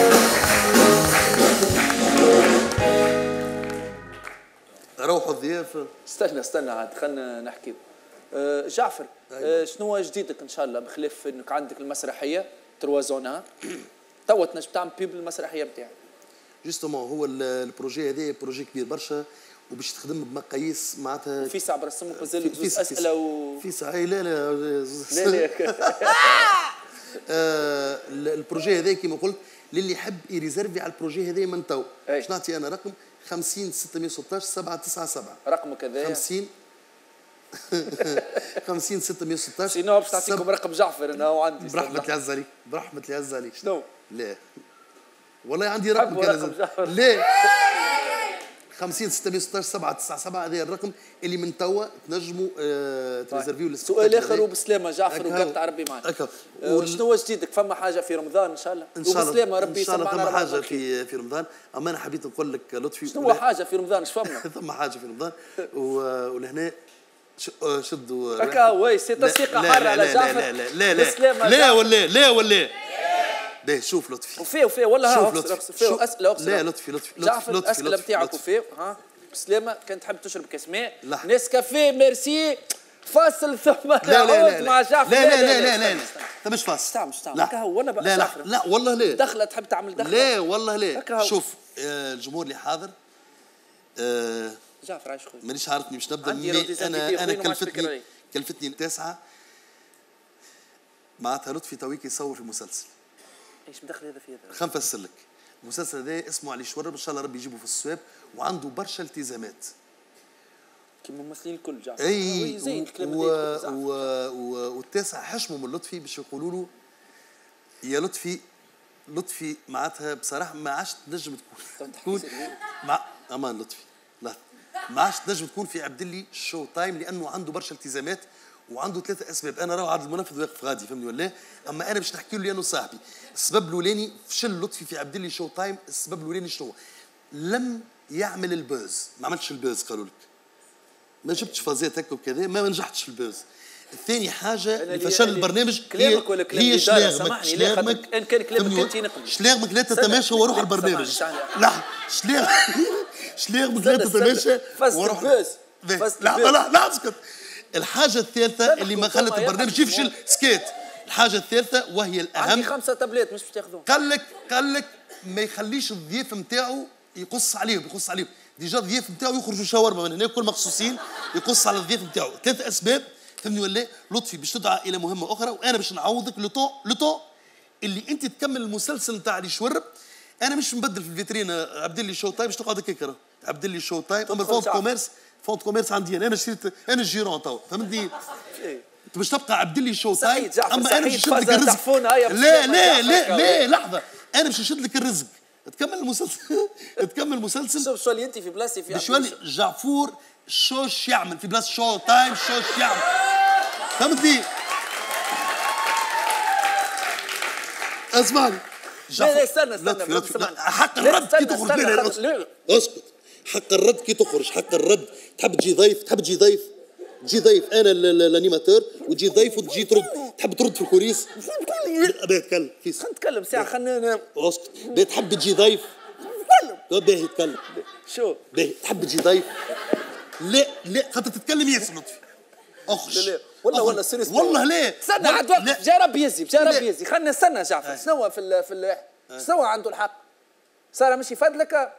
[SPEAKER 2] روحوا الضياف.
[SPEAKER 1] استنى عاد خلينا نحكي. جعفر شنو جديدك ان شاء الله بخلاف انك عندك المسرحيه تروازونا توا تنجم تعمل بيب المسرحيه نتاعك.
[SPEAKER 2] جوستومون هو البروجي هذا بروجي كبير برشا وباش تخدم بمقاييس معناتها
[SPEAKER 1] في ساعه برسمك مازال لك زوج اسئله
[SPEAKER 2] في ساعه لا البروجي هذا كما قلت للي يحب يريزرفي على البروجي هذا من تو باش نعطي انا رقم 50 616 797
[SPEAKER 1] رقمك هذا
[SPEAKER 2] 50 616
[SPEAKER 1] سينو باش نعطيكم رقم جعفر انا هو عندي
[SPEAKER 2] برحمة الله عز عليك برحمة الله عز عليك
[SPEAKER 1] شنو؟
[SPEAKER 2] لا والله عندي رقم كان لا 50 616 797 هذا الرقم اللي من توا تنجموا تريزرفيو
[SPEAKER 1] سؤال اخر وبسلامه جعفر وقت ربي معك. شنو جديدك فما حاجه في رمضان ان شاء الله؟
[SPEAKER 2] ان شاء الله
[SPEAKER 1] وبسلامه ربي
[SPEAKER 2] يسمعنا. فما حاجه في رمضان اما انا حبيت نقول لك لطفي
[SPEAKER 1] شنو حاجه في رمضان ايش فما؟
[SPEAKER 2] ثم حاجه في رمضان ولهنا شدوا
[SPEAKER 1] هكا وي سي تصفيقه حاره على جعفر.
[SPEAKER 2] لا ولا باهي شوف لطفي
[SPEAKER 1] وفيه والله
[SPEAKER 2] شوف لطفي
[SPEAKER 1] فيه اسئله اقسم
[SPEAKER 2] لا لطفي
[SPEAKER 1] جعفر الاسئله نتاعك وفيه ها بسلامه كان تحب تشرب كاس ماء نسكافيه ميرسي فاصل ثم نعود مع جعفر.
[SPEAKER 2] لا مش فاصل
[SPEAKER 1] لا هو ولا بقى
[SPEAKER 2] لا والله لا
[SPEAKER 1] دخله تحب تعمل دخله
[SPEAKER 2] لا والله لا شوف الجمهور اللي حاضر
[SPEAKER 1] جعفر عايش خويا
[SPEAKER 2] مانيش عارفني باش نبدا انا كلفتني 9 معناتها لطفي تويك يصور في مسلسل.
[SPEAKER 1] ايش مدخل هذا في هذا؟
[SPEAKER 2] خنفسر لك المسلسل هذا اسمه علي شورب ان شاء الله ربي يجيبه في الصواب وعنده برشا التزامات
[SPEAKER 1] كيما الممثلين الكل جعفر.
[SPEAKER 2] اي زين الكلام والتاسع حشموا من لطفي باش يقولوا له يا لطفي معناتها بصراحه ما عادش تنجم تكون مع امان لطفي لا ما عادش تنجم تكون في عبد الله شو تايم لانه عنده برشا التزامات وعنده 3 اسباب. انا راه عاد المنفذ واقف غادي فهمني ولا اما انا باش نحكي له لانه صاحبي. السبب الاولاني فشل لطفي في عبد الله شو تايم. السبب الاولاني شنو؟ لم يعمل البوز ما عملش البوز قالوا لك ما جبتش فازات هكا وكذا ما نجحتش في البوز. الثاني حاجه اللي فشل البرنامج هي شلاغمك
[SPEAKER 1] ان كان كلامك انت نقبل
[SPEAKER 2] شلاغمك لا تتماشى وروح البرنامج. لا شلاغمك لا تتماشى وروح لا اسكت. الحاجه الثالثه اللي ما خلت البرنامج يفشل سكيت. الحاجه الثالثه وهي الاهم
[SPEAKER 1] عندي 5 تابلات مش باش تاخذوهم.
[SPEAKER 2] قال لك ما يخليش الضيف نتاعو يقص عليهم ديجا الضيف نتاعو يخرجوا شاورما من هنا كل مخصوصين يقص على الضيف نتاعو. 3 اسباب فهمني ولا لطفي باش تدعى الى مهمه اخرى وانا باش نعوضك لو اللي انت تكمل المسلسل نتاع علي شورب. انا مش مبدل في الفيترين عبد الله شو تايم باش تقعد هكا عبد الله شو تايم اما فونت كوميرس عندي انا شريت انا الجيرون تو فهمتني انت باش تبقى عبد الله شو تايم اما انا باش نشد لك الرزق. لا لحظه انا باش نشد لك الرزق تكمل المسلسل
[SPEAKER 1] شوف شو اللي انت في بلاصتي في
[SPEAKER 2] بشوالي جعفور شوش يعمل في بلاصه شو تايم شوش يعمل فهمتني. اسمعني
[SPEAKER 1] لا استنى
[SPEAKER 2] حق الرد كي تخرج اسكت حق الرد كي تخرج حق الرد تحب تجي ضيف تجي ضيف انا الانيماتور وتجي ضيف وتجي تحب ترد في الكوريس باهي تكلم كيس
[SPEAKER 1] نتكلم ساعه خلينا
[SPEAKER 2] اسكت باهي تحب تجي ضيف باهي تكلم
[SPEAKER 1] شو
[SPEAKER 2] باهي تحب تجي ضيف لا خاطر تتكلم ياسر لطفي اخرج
[SPEAKER 1] ولا سيريس
[SPEAKER 2] والله ليه؟
[SPEAKER 1] استنى عاد وقف، جا ربي يزي خلنا نستنى جعفر. شنو في شنو عنده الحق؟ صار مش يفدلك؟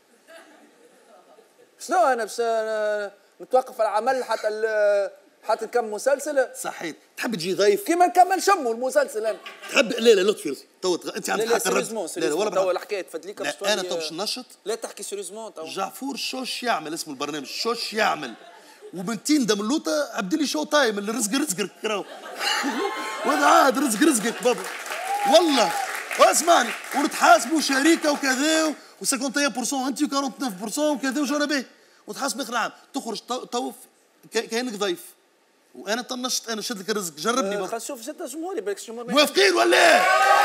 [SPEAKER 1] شنو انا باش نتوقف على العمل حتى نكمل مسلسل؟
[SPEAKER 2] صحيت. تحب تجي ضيف
[SPEAKER 1] كيما نكمل شمو المسلسل انا.
[SPEAKER 2] تحب لا لطفي انت عندك حق
[SPEAKER 1] الرد. لا ولا تو الحكايه تفدليك باش
[SPEAKER 2] انا تو باش ننشط.
[SPEAKER 1] لا تحكي سيريوزمون تو.
[SPEAKER 2] جعفور شوش يعمل اسم البرنامج شوش يعمل، ومن تندم اللوطه عبد لي شو تايم اللي رزقك راهو. وهذا عاد رزقك بابا والله. واسمعني ونتحاسبوا شركه وكذا و51% انت و49% وكذا وجونا به وتحاسب اخر العام تخرج تو كانك ضيف وانا طنشت. انا شد لك الرزق جربني
[SPEAKER 1] خلينا نشوف شد جمهوري بالك الجمهور
[SPEAKER 2] موافقين ولا؟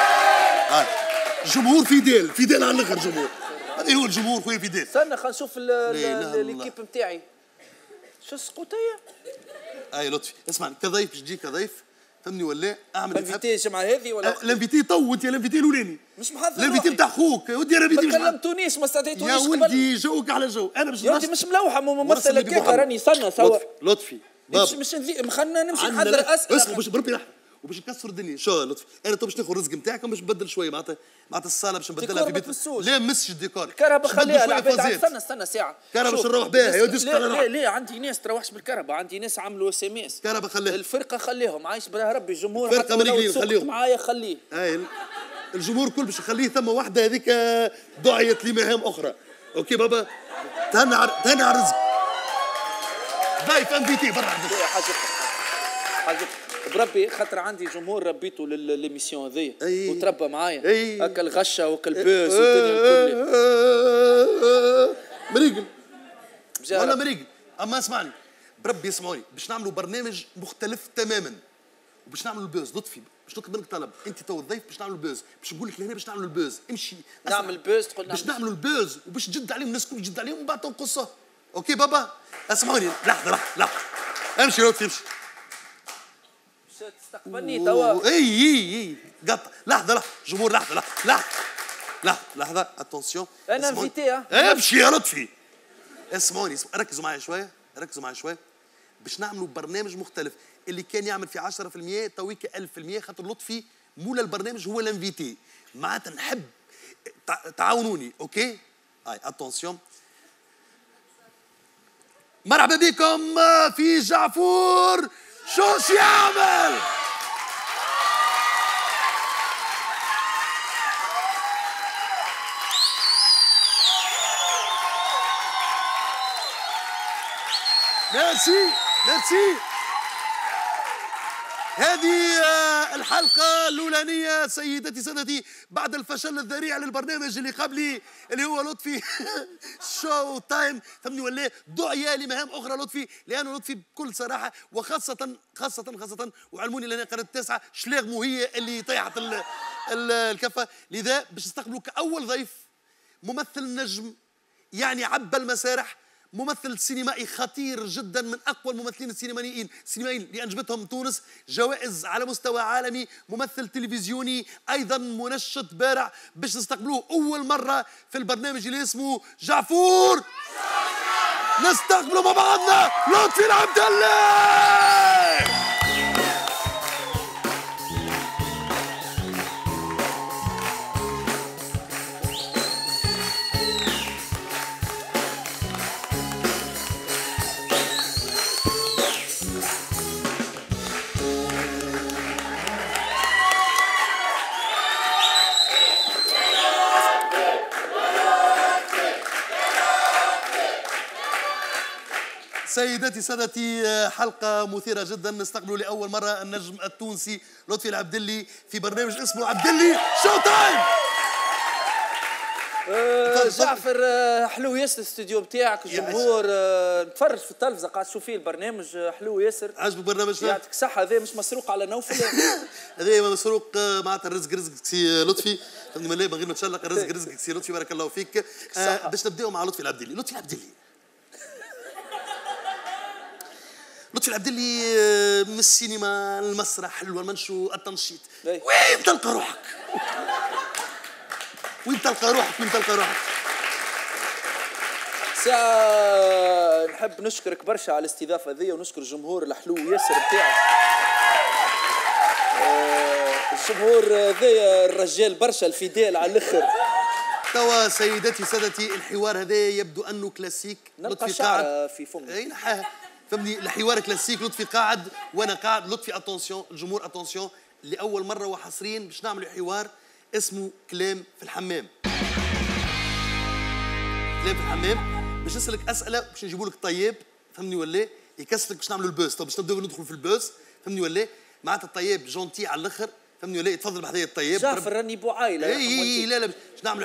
[SPEAKER 2] جمهور فيديل على الاخر جمهور. هذا هو الجمهور خويا فيديل.
[SPEAKER 1] استنى خلينا نشوف ليكيب نتاعي. شو السقوطيه؟
[SPEAKER 2] اي لطفي اسمعني كضيف باش تجي كضيف فهمني ولا اعمل
[SPEAKER 1] الانفيتي الجمعه هذه ولا
[SPEAKER 2] الانفيتي تو انت الانفيتي الاولاني
[SPEAKER 1] مش محضر
[SPEAKER 2] الانفيتي نتاع خوك ودي انا
[SPEAKER 1] ما كلمتونيش ما استدعيتونيش
[SPEAKER 2] يا ولدي جوك على جو. انا باش
[SPEAKER 1] يا ولدي مش ملوحه ممثل هكاك راني استنى سوا
[SPEAKER 2] لطفي
[SPEAKER 1] مش خلينا نمشي نحضر اسئله
[SPEAKER 2] اسمع باش بربي لحظه وباش نكسر الدنيا. شو لطفي انا تو باش ناخذ الرزق نتاعكم باش نبدل شويه معناتها الصاله باش نبدلها في بيت. لا مسش الديكور
[SPEAKER 1] الكهرباء خليها العباد. استنى ساعه
[SPEAKER 2] الكهرباء باش نروح بها يا ودي.
[SPEAKER 1] لا عندي ناس تروحش بالكهرباء، عندي ناس عملوا اس ام اس.
[SPEAKER 2] الكهرباء خليها
[SPEAKER 1] الفرقه خليهم عايش بها ربي. الجمهور
[SPEAKER 2] الفرقه مريقلين خليهم
[SPEAKER 1] معايا خليه.
[SPEAKER 2] الجمهور كل باش نخليه. ثم واحده هذيك دعيت لمهام اخرى. اوكي بابا تهنى على الرزق. ضيف انفيتي برا
[SPEAKER 1] حاجه بربي خاطر عندي جمهور ربيته للميسيون ذي وتربى معايا هكا الغشه وهكا البوس والدنيا الكل
[SPEAKER 2] مريقل ولا مريقل. اما اسمعني بربي اسمعوني باش نعملوا برنامج مختلف تماما وباش نعملوا البوز. لطفي باش نطلب منك طلب انت تو الضيف باش نعملوا البوز باش نقول لك لهنا باش نعملوا البوز امشي
[SPEAKER 1] نعمل بوز تقول
[SPEAKER 2] باش نعملوا البوز وباش تجد عليهم الناس الكل تجد عليهم ومن بعد تنقصها. اوكي بابا اسمعوني لحظه امشي لطفي امشي
[SPEAKER 1] تستقبلني توا.
[SPEAKER 2] اي قطع لحظه جمهور لحظه اتونسيون.
[SPEAKER 1] انا انفيتي
[SPEAKER 2] امشي يا لطفي. اسمعوني ركزوا معي شويه باش نعملوا برنامج مختلف. اللي كان يعمل في 10% تويك 1000% خاطر لطفي مولا البرنامج هو الانفيتي. معناتها نحب تعاونوني. اوكي هاي اتونسيون. مرحبا بكم في جعفور شوش يعمل. ميرسي. هذه الحلقة الأولانية سيدتي سادتي بعد الفشل الذريع للبرنامج اللي قبلي اللي هو لطفي شو تايم. فهمني ولا دعية لمهام أخرى لطفي لأنه لطفي بكل صراحة وخاصة وعلموني لأن قناة 9 شلاغمو هي اللي طيحت الكفة. لذا باش نستقبلوا كأول ضيف ممثل نجم يعني عبى المسارح، ممثل سينمائي خطير جدا من اقوى الممثلين السينمائيين اللي انجبتهم تونس جوائز على مستوى عالمي، ممثل تلفزيوني ايضا منشط بارع. باش نستقبلوه اول مره في البرنامج اللي اسمه جعفور. نستقبلوا مع بعضنا لطفي العبد الله. سيداتي سادتي حلقة مثيرة جدا. نستقبل لأول مرة النجم التونسي لطفي العبدلي في برنامج اسمه عبدلي شو تايم.
[SPEAKER 1] جعفر حلو ياسر الاستوديو بتاعك. الجمهور نتفرج في التلفزة قاعد تشوف فيه البرنامج حلو ياسر.
[SPEAKER 2] عجبك البرنامج؟
[SPEAKER 1] يعطيك الصحة. هذا مش مسروق على نوفل.
[SPEAKER 2] هذا مسروق معناتها الرزق سي لطفي. من غير ما تشلق الرزق سي لطفي بارك الله فيك. باش نبداو مع لطفي العبدلي. لطفي العبدلي من السينما المسرح المنشو التنشيط. وين تلقى روحك؟
[SPEAKER 1] ساعة نحب نشكرك برشا على الاستضافة ذي ونشكر الجمهور الحلو ياسر بتاعك. الجمهور ذي الرجال برشا الفيديل على الاخر.
[SPEAKER 2] توا سيداتي سادتي الحوار هذا يبدو انه كلاسيك.
[SPEAKER 1] نلقى
[SPEAKER 2] لطفي قاعد
[SPEAKER 1] شعر في فمي.
[SPEAKER 2] اي فهمني الحوار كلاسيك. لطفي قاعد وانا قاعد. لطفي اتونسيون الجمهور اتونسيون لاول مره وحصريا باش نعملوا حوار اسمه كلام في الحمام. كلام في الحمام باش نسالك اسئله باش نجيبوا لك طياب فهمني ولا يكسلك باش نعملوا البوس. طب باش نبداو ندخلوا في البوس فهمني ولا معناتها الطياب جونتي على الاخر فهمني ولا يتفضل بحذايا الطياب.
[SPEAKER 1] جعفر راني بو عايله.
[SPEAKER 2] اي لا باش نعملوا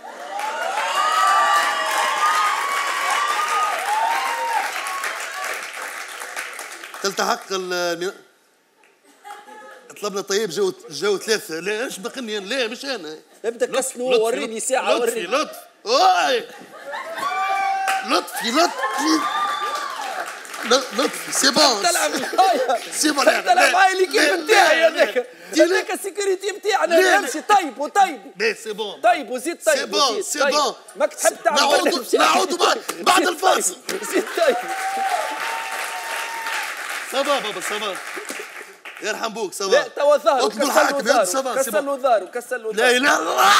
[SPEAKER 2] تلتحق طلبنا طيب جو ثلاثة. لا ايش بقني لا مش انا.
[SPEAKER 1] ابدا كسنو وريني ساعة وريني.
[SPEAKER 2] لطفي سي بون.
[SPEAKER 1] تلعب معايا.
[SPEAKER 2] سي بون.
[SPEAKER 1] تلعب معايا ليكيب نتاعي هذاك. هذاك السيكوريتي نتاعنا. امشي طيب وطيب.
[SPEAKER 2] لا سي بون.
[SPEAKER 1] طيب وزيد طيب.
[SPEAKER 2] سي بون سي بون.
[SPEAKER 1] ماك تحب تعمل.
[SPEAKER 2] نعودوا بعد الفاصل.
[SPEAKER 1] زيد طيب.
[SPEAKER 2] صبا بابا صبا. يرحم بوك صبا.
[SPEAKER 1] لا توا ظهر.
[SPEAKER 2] اطلب الحاكم صبا.
[SPEAKER 1] كسر له ظهر وكسر له ظهر.
[SPEAKER 2] لا اله الا الله.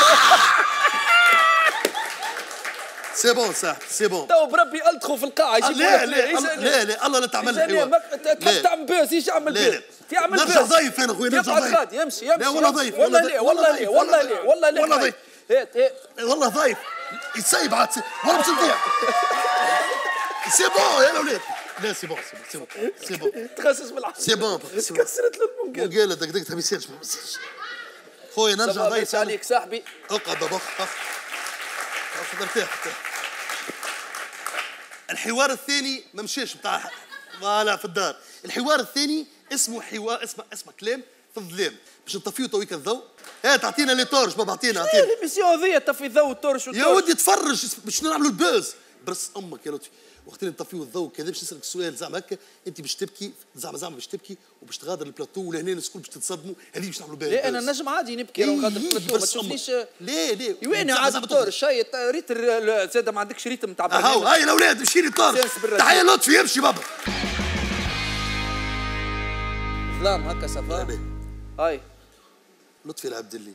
[SPEAKER 2] سي بون صاحبي سي بون.
[SPEAKER 1] تو بربي التخوا في القاعه.
[SPEAKER 2] لا الله لا تعمل
[SPEAKER 1] حوار. تحب تعمل بوز ايش اعمل بوز. تعمل بوز.
[SPEAKER 2] نرجع ضيف انا خويا نرجع ضيف.
[SPEAKER 1] غادي يمشي.
[SPEAKER 2] لا والله ضيف.
[SPEAKER 1] والله لا
[SPEAKER 2] والله ضيف.
[SPEAKER 1] هات
[SPEAKER 2] والله ضيف. يسيب عاد والله مش نضيع. سي بون يا اولاد. لا سي بون سي بون.
[SPEAKER 1] تخصص بالعافيه.
[SPEAKER 2] سي بون
[SPEAKER 1] كسرت له المنقل.
[SPEAKER 2] منقاله دقدقتها ما يصيرش خويا نرجع ضيف
[SPEAKER 1] عليك صاحبي.
[SPEAKER 2] اقعد بابا ارتاح. الحوار الثاني ما مشاش بتاع فوالا في الدار. الحوار الثاني اسمه حوار اسمه كلام في الظلام باش نطفيو تويك الضوء. تعطينا لي تورش بابا اعطينا
[SPEAKER 1] ليميسيون هذيا طفي ضوء التورش
[SPEAKER 2] يا ودي تفرج باش نعملوا البوز. برس امك يا لطفي وقت اللي نطفيو الضوء كذا باش نسالك سؤال زعما هكا انت باش تبكي زعما باش تبكي وباش تغادر البلاتو ولهنا الناس الكل باش تتصدموا هذه باش نعملوا بها.
[SPEAKER 1] لا انا نجم عادي نبكي نغادر البلاتو ما تشوفنيش.
[SPEAKER 2] لا
[SPEAKER 1] وين عاد التورش هاي ريت زاد ما عندكش ريتم تاع
[SPEAKER 2] هاو هاي الاولاد مشي لي التورش. تحيه لطفي يمشي بابا.
[SPEAKER 1] ظلام هكا صفا. هاي
[SPEAKER 2] لطفي العبد اللي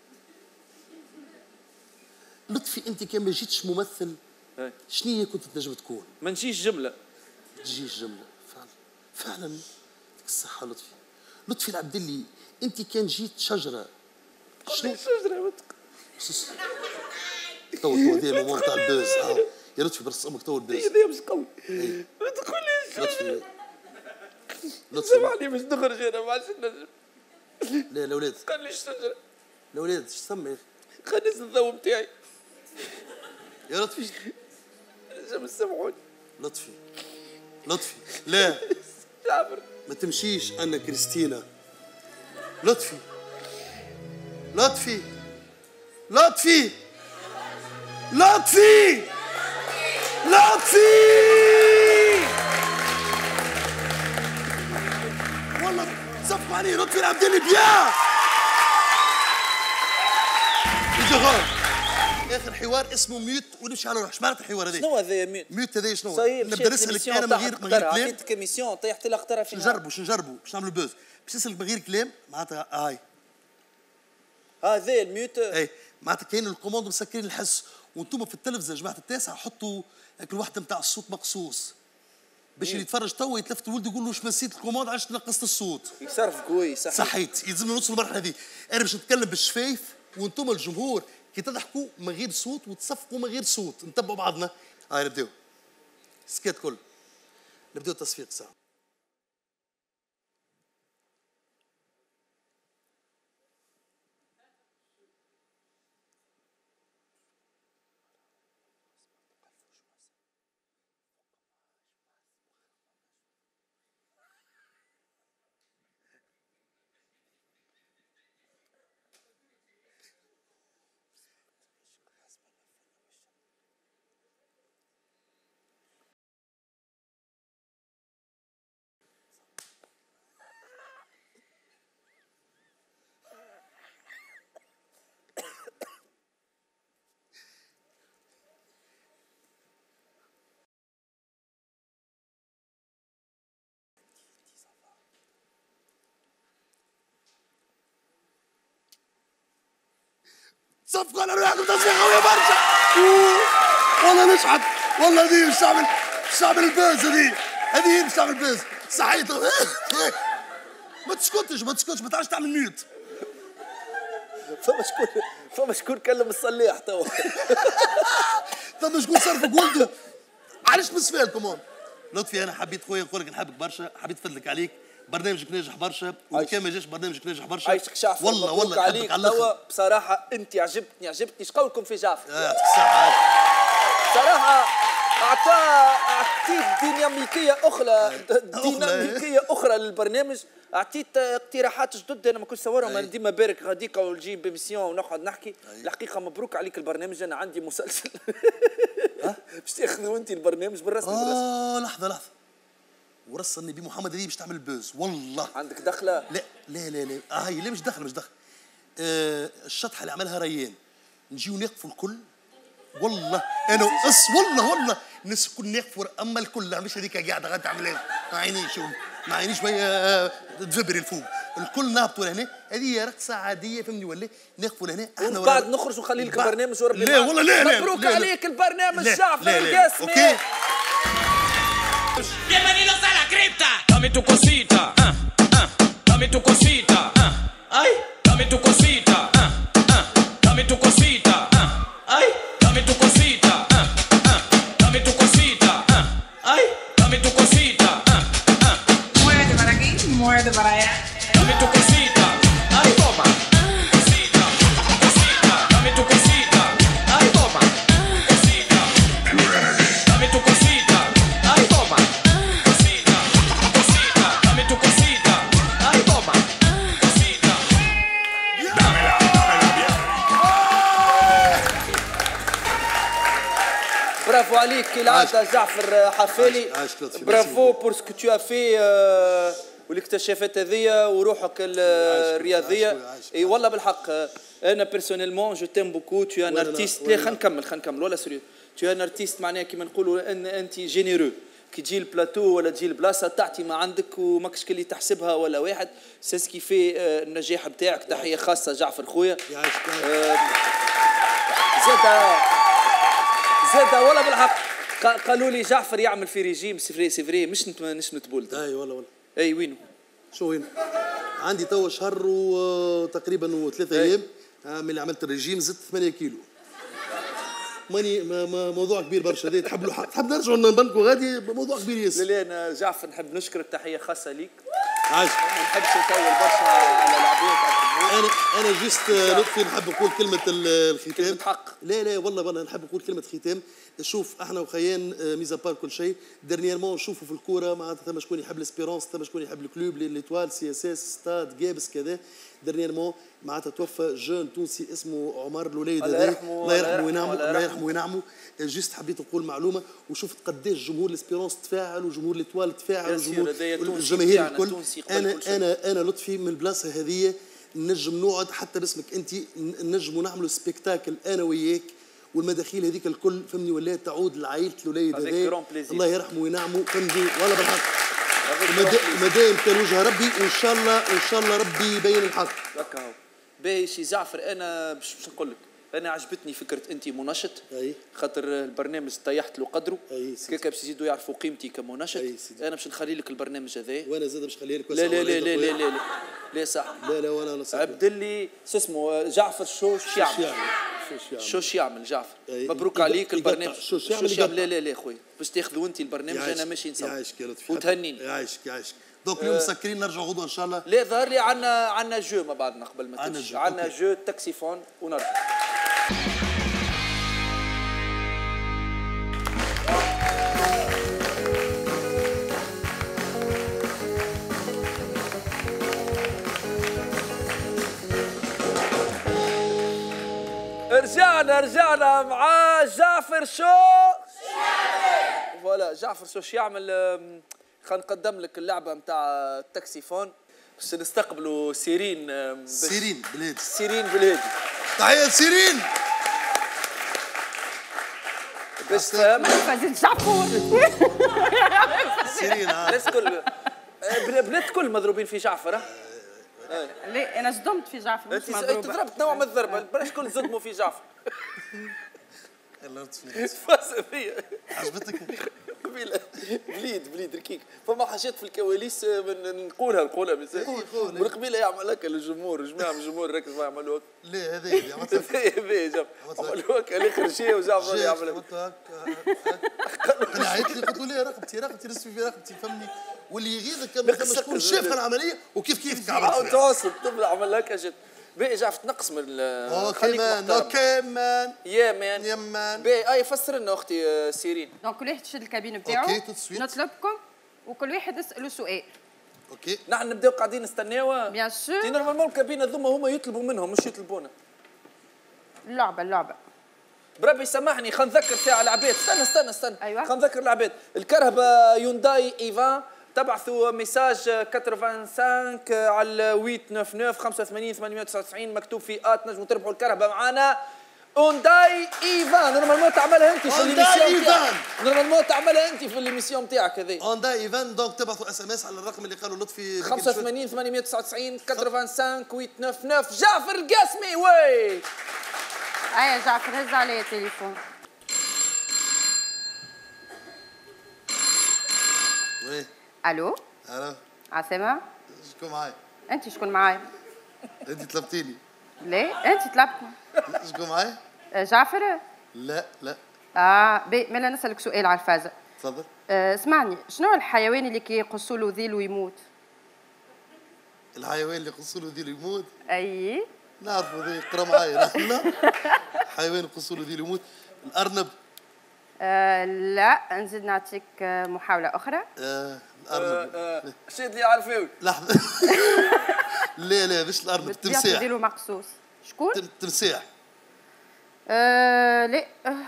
[SPEAKER 2] لطفي انت كان ما جيتش ممثل شنو هي كنت تنجم تكون؟
[SPEAKER 1] ما نجيش جمله.
[SPEAKER 2] تجيش جمله فعلا يعطيك الصحه لطفي. لطفي العبد اللي انت كان جيت شجره شنو؟
[SPEAKER 1] شجره
[SPEAKER 2] تو هذا المومون تاع البوز. يا لطفي برص امك تو البوز.
[SPEAKER 1] هذا مش قوي. ما تقوليش لطفي سامحني باش نخرج انا ما عادش نجم.
[SPEAKER 2] لا الاولاد
[SPEAKER 1] قال لي الشجره.
[SPEAKER 2] الاولاد ايش تسمى يا اخي؟
[SPEAKER 1] خلي الضوء نتاعي
[SPEAKER 2] يا لطفي.
[SPEAKER 1] نجم سامحوني.
[SPEAKER 2] لطفي لا
[SPEAKER 1] جابر
[SPEAKER 2] ما تمشيش انا كريستينا. لطفي والله صفقوا عليه. لطفي العبد اللي بيا اخر حوار اسمه ميوت ونمشي على روح. ايش معناتها الحوار هذا؟
[SPEAKER 1] شنو هذا ميوت؟
[SPEAKER 2] ميوت هذا شنو؟
[SPEAKER 1] صحيح
[SPEAKER 2] نبدا نسالك انا من غير كلام.
[SPEAKER 1] عطيتك ميسيون طيحت لها اخترها في
[SPEAKER 2] نجربوا باش نعملوا بوز. باش نسالك من غير كلام معناتها هاي
[SPEAKER 1] هذا الميوت.
[SPEAKER 2] اي معناتها كاين الكوموند مسكرين الحس وانتم في التلفزه يا جماعه التاسعه حطوا هيك الوحده نتاع الصوت مقصوص باش اللي يتفرج توا يتلفت الولد يقول له واش نسيت الكوموند علاش نقصت الصوت.
[SPEAKER 1] يصرف قوي
[SPEAKER 2] صحيت يلزمنا نوصل المرحله هذه. انا باش نتكلم بالشفايف وانتم الجمهور كي تضحكوا من غير صوت وتصفقوا من غير صوت نتبعوا بعضنا. هاي نبداو سكيت كل نبداو التصفيق ساعه. صفقوا على روحكم تصفيق قوية برشا. والله نشحت، والله هذه مش تعمل الباز هذه مش تعمل باز. صحيت ما تسكتش ما تعرفش تعمل ميوت.
[SPEAKER 1] فما شكون كلم الصليح توا.
[SPEAKER 2] فما شكون صرفك ولده. علاش تمس فيها الكومون؟ لطفي انا حبيت خويا نقول لك نحبك برشا، حبيت نفدلك عليك، برنامجك ناجح برشا، وكان ما جاش برنامجك ناجح برشا.
[SPEAKER 1] عايشك شعفر.
[SPEAKER 2] والله
[SPEAKER 1] عليك توا بصراحة أنت عجبتني ايش قولكم في جعفر؟
[SPEAKER 2] يعطيك الصحة.
[SPEAKER 1] صراحة أعطيت ديناميكية أخرى للبرنامج، أعطيت اقتراحات جدد أنا ما كنتش صورهم. أنا ديما بارك غاديك ونجيب بميسيون ونقعد نحكي. الحقيقة مبروك عليك البرنامج، أنا عندي مسلسل. باش تاخذوا أنت البرنامج بالرسمي.
[SPEAKER 2] لحظة ورص النبي محمد هذه باش تعمل بوز والله.
[SPEAKER 1] عندك دخلة؟
[SPEAKER 2] لا هاي لا مش دخل الشطحة اللي عملها ريان نجيو نقفوا الكل. والله انا والله الناس الكل نقفوا، اما الكل مش هذيك قاعده غادي تعمل ايه ما عينيش شويه تفبري الفوق، الكل نهبطوا لهنا. هذه رقصه عاديه فهمني ولا نقفوا لهنا احنا
[SPEAKER 1] بعد نخرج ونخلي لك البرنامج وربي.
[SPEAKER 2] لا والله لا
[SPEAKER 1] مبروك عليك البرنامج جعفر القاسمي.
[SPEAKER 2] اوكي
[SPEAKER 4] Bienvenidos a la cripta. Dame tu cosita, dame tu cosita, ay, dame tu cosita, dame tu cosita, ay, dame tu cosita, dame tu cosita, ay, dame tu cosita,
[SPEAKER 5] Muévete para aquí, muévete para allá.
[SPEAKER 4] dame tu cosita, ay, toma, cosita, cosita, dame tu cosita, ay, toma, cosita, dame tu cosita, ay, toma.
[SPEAKER 1] برافو عليك كالعادة جعفر حفالي. برافو بور سكو تو في والاكتشافات هذيا وروحك الرياضية. اي والله بالحق انا بيرسونيلمون جو تيم بوكو. تو ان ارتيست. لا خلينا نكمل ولا سوري. تو ان ارتيست معناها كيما نقولوا ان انت جينيرو. كي تجي البلاتو ولا تجي البلاصه تعطي ما عندك وماكش كلي تحسبها ولا واحد. سي في النجاح نتاعك. تحيه خاصه جعفر خويا. زاد والله بالحق قالوا لي جعفر يعمل في ريجيم. سي فري مش نتبولد.
[SPEAKER 2] اي والله
[SPEAKER 1] اي وينو
[SPEAKER 2] وين عندي توا شهر وتقريبا وثلاثة ايام من اللي عملت الريجيم زدت 8 كيلو. ماني موضوع كبير برشا. تحب نرجعوا نبنكوا غادي موضوع كبير ياسر.
[SPEAKER 1] لا انا جعفر نحب نشكرك تحيه خاصه ليك.
[SPEAKER 2] عايش.
[SPEAKER 1] ما نحبش نطول برشا على العباد.
[SPEAKER 2] انا جست لطفي نحب نقول كلمه الختام.
[SPEAKER 1] كلمه حق.
[SPEAKER 2] لا والله نحب نقول كلمه ختام. شوف احنا وخيان ميزا بار كل شيء ديرنييرمون نشوفوا في الكوره معناتها ثم شكون يحب الاسبيرونس، ثم شكون يحب الكلوب ليتوال سي اس اس ستاد جابس كذا. ديرنييرمون معناتها توفى جون تونسي اسمه عمر الوليد.
[SPEAKER 1] الله
[SPEAKER 2] يرحمه وينعمه. جست حبيت نقول معلومه وشفت قداش جمهور الاسبيرونس تفاعل وجمهور ليتوال تفاعل والجماهير الكل. انا لطفي من البلاصه هذه نجم نقعد حتى باسمك انت نجموا نعملوا سبيكتاكل انا وياك والمداخيل هذيك الكل فهمني ولا تعود لعائله الوليد هذا الله يرحمه وينعمه فهمني والله بالحق. مدايم كان وجه ربي وان شاء الله ربي يبين الحق.
[SPEAKER 1] هكا باهي شي جعفر. انا باش نقول لك انا عجبتني فكره انت منشط. خاطر البرنامج طيحت له قدره. كيكا باش يزيدوا يعرفوا قيمتي كمنشط. انا باش نخلي لك البرنامج هذا.
[SPEAKER 2] وانا زاد باش نخلي لك.
[SPEAKER 1] لا صح.
[SPEAKER 2] لا وانا صح.
[SPEAKER 1] عبد اللي شو اسمه جعفر شو يعمل جعفر. مبروك عليك البرنامج. شو يعمل. لا خويا باش تاخذوا انت البرنامج انا ماشي نصور.
[SPEAKER 2] يعيشك يا لطفي
[SPEAKER 1] وتهنيني.
[SPEAKER 2] يعيشك دوك اليوم مسكرين نرجعوا غدوه ان شاء الله.
[SPEAKER 1] لا ظهر لي عندنا جو ما بعدنا قبل ما تمشي. عندنا جو تاكسيفون ونرجع. رجعنا مع جعفر شو فوالا. جعفر شو يعمل. خلينا نقدم لك اللعبه نتاع التاكسيفون باش نستقبلوا سيرين بالهادي.
[SPEAKER 2] تحيه سيرين
[SPEAKER 1] باش تفهم.
[SPEAKER 5] جعفر
[SPEAKER 2] سيرين
[SPEAKER 1] الناس كل بنات كل مضروبين في جعفر.
[SPEAKER 6] لا انا صدمت في جعفر مش
[SPEAKER 1] انت
[SPEAKER 6] مضروبه.
[SPEAKER 1] ضربت نوع من الضربه، بلاش كل صدموا في جعفر.
[SPEAKER 2] يلا تفني
[SPEAKER 1] فاس فيا
[SPEAKER 2] عجبتك؟
[SPEAKER 1] قبيله بليد ركيك. فما حاجات في الكواليس نقولها مزال.
[SPEAKER 2] قول.
[SPEAKER 1] من قبيله يعمل هكا للجمهور، جماعه من الجمهور ركز ما يعملوا هكا.
[SPEAKER 2] لا هذا عملت
[SPEAKER 1] هذا عملوا هكا الاخر شيء وجعفر يعمل
[SPEAKER 2] هكا. انا عيطت لي قلت له لا رقبتي نسفي في رقبتي فهمني، واللي يغيظك كما شكون شاف العمليه وكيف كيف عملت.
[SPEAKER 1] تواصل طفل عمل هكا جد. باقي جعفر تنقص من
[SPEAKER 2] اوكي مان
[SPEAKER 1] يا مان
[SPEAKER 2] يا مان.
[SPEAKER 1] باقي اي فسر لنا اختي سيرين.
[SPEAKER 6] دونك كل واحد يشد الكابين نتاعو.
[SPEAKER 2] اوكي تو سويت.
[SPEAKER 6] نطلبكم وكل واحد يسالوا سؤال.
[SPEAKER 2] اوكي
[SPEAKER 1] نحن نبداو قاعدين نستناو.
[SPEAKER 6] بيان سور.
[SPEAKER 1] نورمالمون الكابينه ذوما هما يطلبوا منهم مش يطلبونا.
[SPEAKER 6] اللعبه
[SPEAKER 1] بربي سامحني خلينا نذكر ساعة العباد. استنى
[SPEAKER 6] أيوة.
[SPEAKER 1] خلينا نذكر العباد. الكرهبة يونداي ايفان تبعثوا ميساج 85 على 899 85 899 مكتوب في تنجموا تربحوا الكرهبة معانا. اونداي ايفان نورمالمون تعملها انت في الليميسيون تاعك. نورمالمون تعملها انت في الليميسيون تاعك هذه.
[SPEAKER 2] اونداي ايفان دونك تبعثوا اس ام اس على الرقم اللي قالوا لطفي
[SPEAKER 1] 85 899 85 899. جعفر القاسمي وي.
[SPEAKER 6] ايا جعفر هز عليا التليفون.
[SPEAKER 2] وي
[SPEAKER 6] الو
[SPEAKER 2] الو
[SPEAKER 6] عسامة.
[SPEAKER 2] شكون معايا؟
[SPEAKER 6] انت شكون معايا؟
[SPEAKER 2] انت طلبتيني.
[SPEAKER 6] لا انت طلبتني.
[SPEAKER 2] شكون معايا؟
[SPEAKER 6] جعفر.
[SPEAKER 2] لا
[SPEAKER 6] مالا نسألك سؤال على الفازة.
[SPEAKER 2] تفضل.
[SPEAKER 6] اسمعني، شنو الحيوان اللي كي يقصوا له ذيل ويموت؟
[SPEAKER 2] الحيوان اللي يقصوا له ذيل يموت؟
[SPEAKER 6] اي
[SPEAKER 2] نعرفوا ذي اقرا معايا. لا حيوان يقصوا له ذيل يموت. الارنب.
[SPEAKER 6] لا نزيد نعطيك محاولة أخرى.
[SPEAKER 2] الارنب.
[SPEAKER 1] شد لي عارفاوي.
[SPEAKER 2] لحظة. لا مش الارنب. التمساح.
[SPEAKER 6] ديرو مقصوص. شكون؟
[SPEAKER 2] التمساح.
[SPEAKER 6] لا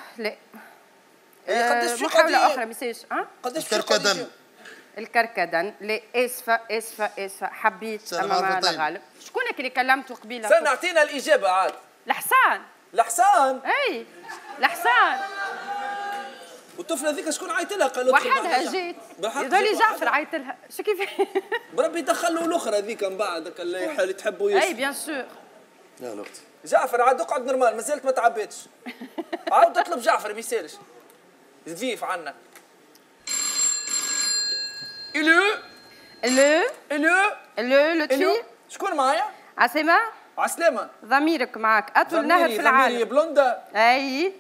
[SPEAKER 1] قداش في
[SPEAKER 6] محاولة
[SPEAKER 1] قضية؟
[SPEAKER 6] أخرى ميساج.
[SPEAKER 1] قداش في
[SPEAKER 2] الكركدن.
[SPEAKER 6] الكركدن. لا اسفة حبيت أما ما غالب. شكونك اللي كلمته قبيلة؟
[SPEAKER 1] سنة اعطينا الإجابة عاد.
[SPEAKER 6] الحصان.
[SPEAKER 1] الحصان.
[SPEAKER 6] أي الحصان.
[SPEAKER 1] والطفله هذيك شكون عيط لها؟ قالت
[SPEAKER 6] وحدها جيت يظل جعفر عيط لها. شو كيف؟
[SPEAKER 1] بربي دخلوا الاخرى هذيك من بعد اللي تحبوا ياسر.
[SPEAKER 6] اي بيان سور.
[SPEAKER 2] يا اختي
[SPEAKER 1] جعفر عاد اقعد نورمال، مازالت ما تعبيتش. عاود اطلب جعفر ما يسالش. زفيف عنا. الو
[SPEAKER 6] لطفي.
[SPEAKER 1] شكون معايا؟
[SPEAKER 6] عسامة.
[SPEAKER 1] عسلامة.
[SPEAKER 6] ضميرك معك. أطول نهر في العالم.
[SPEAKER 1] ضميري بلوندا.
[SPEAKER 6] أي.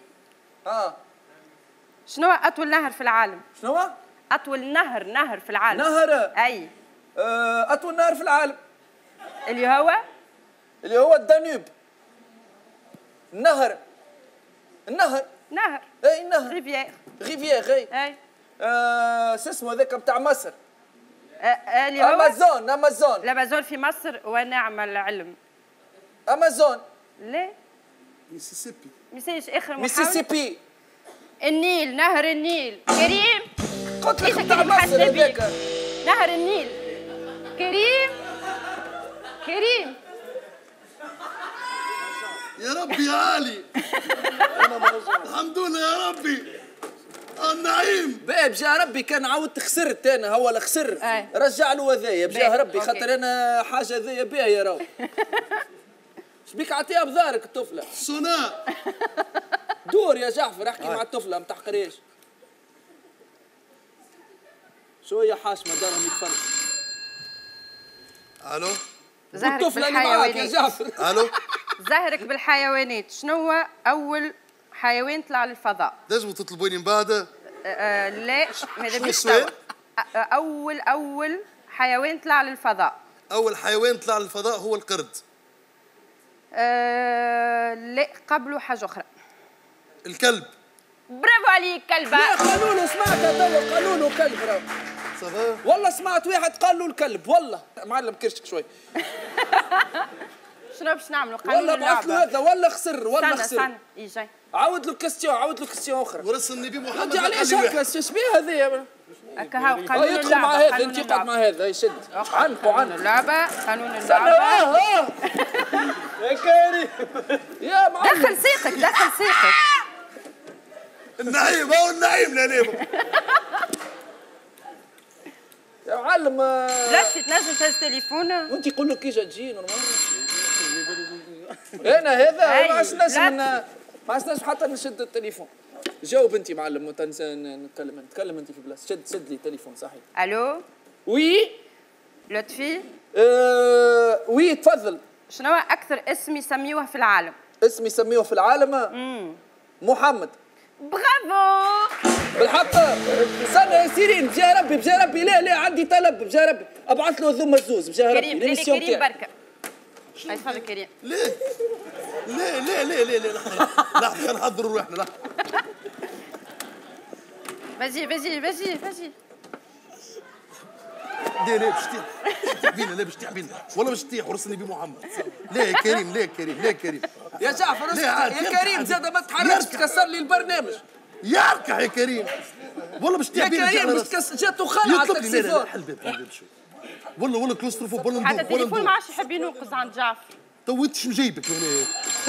[SPEAKER 6] شنو أطول نهر في العالم؟
[SPEAKER 1] شنو؟
[SPEAKER 6] أطول نهر في العالم.
[SPEAKER 1] نهر.
[SPEAKER 6] أي.
[SPEAKER 1] أطول نهر في العالم.
[SPEAKER 6] اللي هو
[SPEAKER 1] الدانوب. النهر. اي النهر. ريفيير
[SPEAKER 6] اي.
[SPEAKER 1] شو اسمه هذاك بتاع مصر.
[SPEAKER 6] اللي هو
[SPEAKER 1] امازون.
[SPEAKER 6] الامازون في مصر ونعم العلم.
[SPEAKER 1] امازون.
[SPEAKER 6] لا.
[SPEAKER 2] ميسيسيبي.
[SPEAKER 6] ميساج اخر محاولة.
[SPEAKER 1] ميسيسيبي.
[SPEAKER 6] النيل. نهر النيل. كريم.
[SPEAKER 1] قلت لك بتاع مصر هذاك.
[SPEAKER 6] نهر النيل. كريم.
[SPEAKER 2] يا ربي يا علي. الحمد لله يا ربي. النعيم.
[SPEAKER 1] باب جا ربي كان عاودت خسرت انا هو اللي خسر. رجع له هذايا بجاه ربي خاطر انا حاجه هذيا بها يا راهو. شبيك عطيها بظهرك الطفله.
[SPEAKER 2] سونا.
[SPEAKER 1] دور يا جعفر احكي مع الطفله ما تحقريش. شويه حاشمه دارهم يتفرجوا.
[SPEAKER 2] الو.
[SPEAKER 1] الطفله اللي معاك يا جعفر.
[SPEAKER 2] الو.
[SPEAKER 6] زهرك بالحيوانات. شنو هو أول حيوان طلع للفضاء؟
[SPEAKER 2] لازم تطلبوني من بعد.
[SPEAKER 6] لا ماذا بيك
[SPEAKER 2] السؤال؟
[SPEAKER 6] أول حيوان طلع للفضاء.
[SPEAKER 2] أول حيوان طلع للفضاء هو القرد.
[SPEAKER 6] لا قبله حاجة أخرى.
[SPEAKER 2] الكلب.
[SPEAKER 6] برافو عليك كلبة.
[SPEAKER 1] لا قالوا له سمعتها توا قالوا له كلب راهو.
[SPEAKER 2] صافا.
[SPEAKER 1] والله سمعت واحد قال له الكلب والله معلم كرشك شوي.
[SPEAKER 6] شنو باش نعملوا؟ قانون
[SPEAKER 1] والله بعث له هذا ولا خسر ولا خسر.
[SPEAKER 6] استنى يجي.
[SPEAKER 1] عاود له كاستيون أخرى.
[SPEAKER 2] ورث النبي محمد.
[SPEAKER 1] انت علاش هكا شبيه هذايا؟
[SPEAKER 6] هكا هاو قانون اللعبة.
[SPEAKER 1] يدخل مع هذا انت يقعد مع هذا يشد.
[SPEAKER 6] قانون اللعبة.
[SPEAKER 1] يا كريم يا معلم.
[SPEAKER 6] دخل سيقك.
[SPEAKER 2] النعيم هو النعيم لنيمه.
[SPEAKER 1] يا معلم
[SPEAKER 6] لطفي تنجم تهز تليفون؟
[SPEAKER 1] وانت يقول لك كي جا تجي نورمال. انا هذا ما عادش نجم ما عادش نجم حتى نشد التليفون. جاوب انت معلم نتكلم انت في بلاصه. شد لي التليفون صحيح.
[SPEAKER 6] الو
[SPEAKER 1] وي
[SPEAKER 6] لطفي.
[SPEAKER 1] وي تفضل.
[SPEAKER 6] شنو هو اكثر اسم يسميوه في العالم؟
[SPEAKER 1] اسم يسميوه في العالم؟ محمد.
[SPEAKER 6] برافو.
[SPEAKER 1] بالحق استنى يا سيرين بجاه ربي بجاه ربي لا عندي طلب بجاه ربي ابعث له ذم الزوز بجاه ربي.
[SPEAKER 6] كريم كريم بركه. هاي تفضل كريم.
[SPEAKER 2] ليه لحظة خلينا نحضروا روحنا لحظة.
[SPEAKER 6] باجي
[SPEAKER 2] ليه باش تطيح بينا لا باش تطيح بينا والله باش تطيح ورسني بمحمد. ليه يا كريم
[SPEAKER 1] يا جعفر يا كريم زاد ما تحركش تكسر لي البرنامج.
[SPEAKER 2] يركح يا كريم والله باش تطيح بينا.
[SPEAKER 1] يا كريم جاتو خلع على التكسيفون.
[SPEAKER 2] حل الباب شوي والله كلوستروفوب والله
[SPEAKER 6] حتى التليفون ما عادش يحب ينوقز عند جعفر.
[SPEAKER 2] تو انت شنو جايبك هنا؟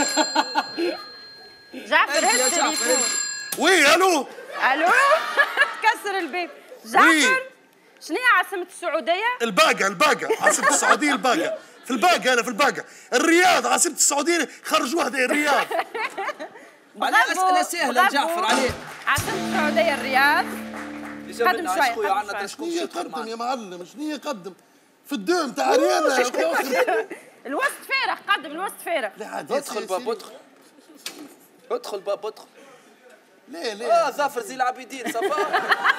[SPEAKER 6] جعفر هز التليفون.
[SPEAKER 2] وي الو
[SPEAKER 6] تكسر الباب. جعفر شنو هي عاصمة السعودية؟
[SPEAKER 2] الباقة عاصمة السعودية الباقة. أنا في الباقة. الرياض عاصمة السعودية خرج وحدة الرياض.
[SPEAKER 1] عليه أسئلة سهلة جعفر عليه.
[SPEAKER 6] عاصمة السعودية الرياض. قدم شوية
[SPEAKER 2] عندنا شنو يقدم يا معلم شنو يقدم؟ في الدوم تاع رياض.
[SPEAKER 6] الوسط فارغ قدم الوسط فارغ.
[SPEAKER 1] ادخل باب ادخل.
[SPEAKER 2] ليه
[SPEAKER 1] ظافر زي العابدين صفاء.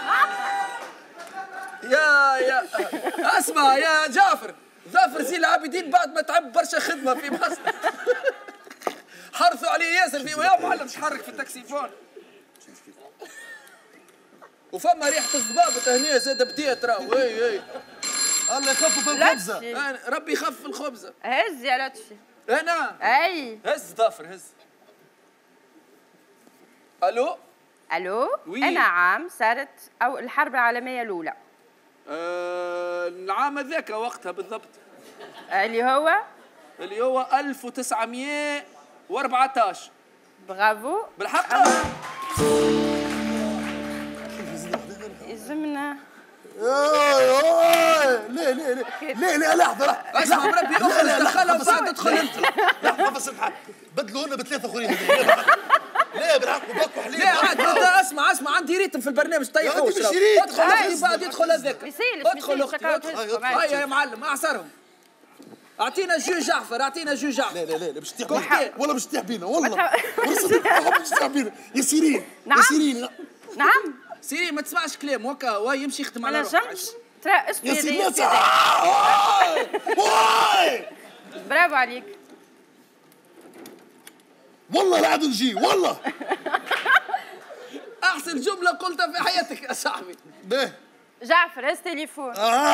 [SPEAKER 1] يا اسمع يا جعفر ظافر زي العابدين بعد ما تعب برشا خدمه في مصر. حرثوا عليه ياسر في يا معلم تحرك في التاكسيفون. وفما ريحه الضبابط هنا زاد بديت راهو. اي
[SPEAKER 2] الله يخفف الخبزه.
[SPEAKER 1] ربي يخفف الخبزه.
[SPEAKER 6] هز يا لطفي.
[SPEAKER 1] انا
[SPEAKER 6] اي
[SPEAKER 1] هز ظافر هز. الو
[SPEAKER 6] انا عام صارت او الحرب العالميه الاولى؟
[SPEAKER 1] العام هذاك وقتها بالضبط.
[SPEAKER 6] اللي هو
[SPEAKER 1] 1914.
[SPEAKER 6] برافو
[SPEAKER 1] بالحق.
[SPEAKER 6] يلزمنا.
[SPEAKER 2] ليه لحظة
[SPEAKER 1] اسمع بربي دخلها وبعد ادخل انت.
[SPEAKER 2] لحظة بس نحط بدلوا لنا بثلاثة اخرين. ليه بالحق وبكوا حليب.
[SPEAKER 1] لا عاد اسمع عندي ريتم في البرنامج طيحوش. ادخل اختي بعد يدخل هذاك. ادخل اختي. هيا يا معلم اعصرهم. اعطينا جو جعفر
[SPEAKER 2] لا باش تطيح بينا والله باش تطيح بينا والله. باش تطيح بينا يا سيرين.
[SPEAKER 6] نعم
[SPEAKER 1] سيرين ما تسمعش كلام هكا هو يمشي يخدم على
[SPEAKER 6] روحه. ترى اسمي برافو عليك.
[SPEAKER 2] والله لا عاد نجي والله.
[SPEAKER 1] احسن جمله قلتها في حياتك يا صاحبي.
[SPEAKER 2] باهي
[SPEAKER 6] جعفر هز تليفون.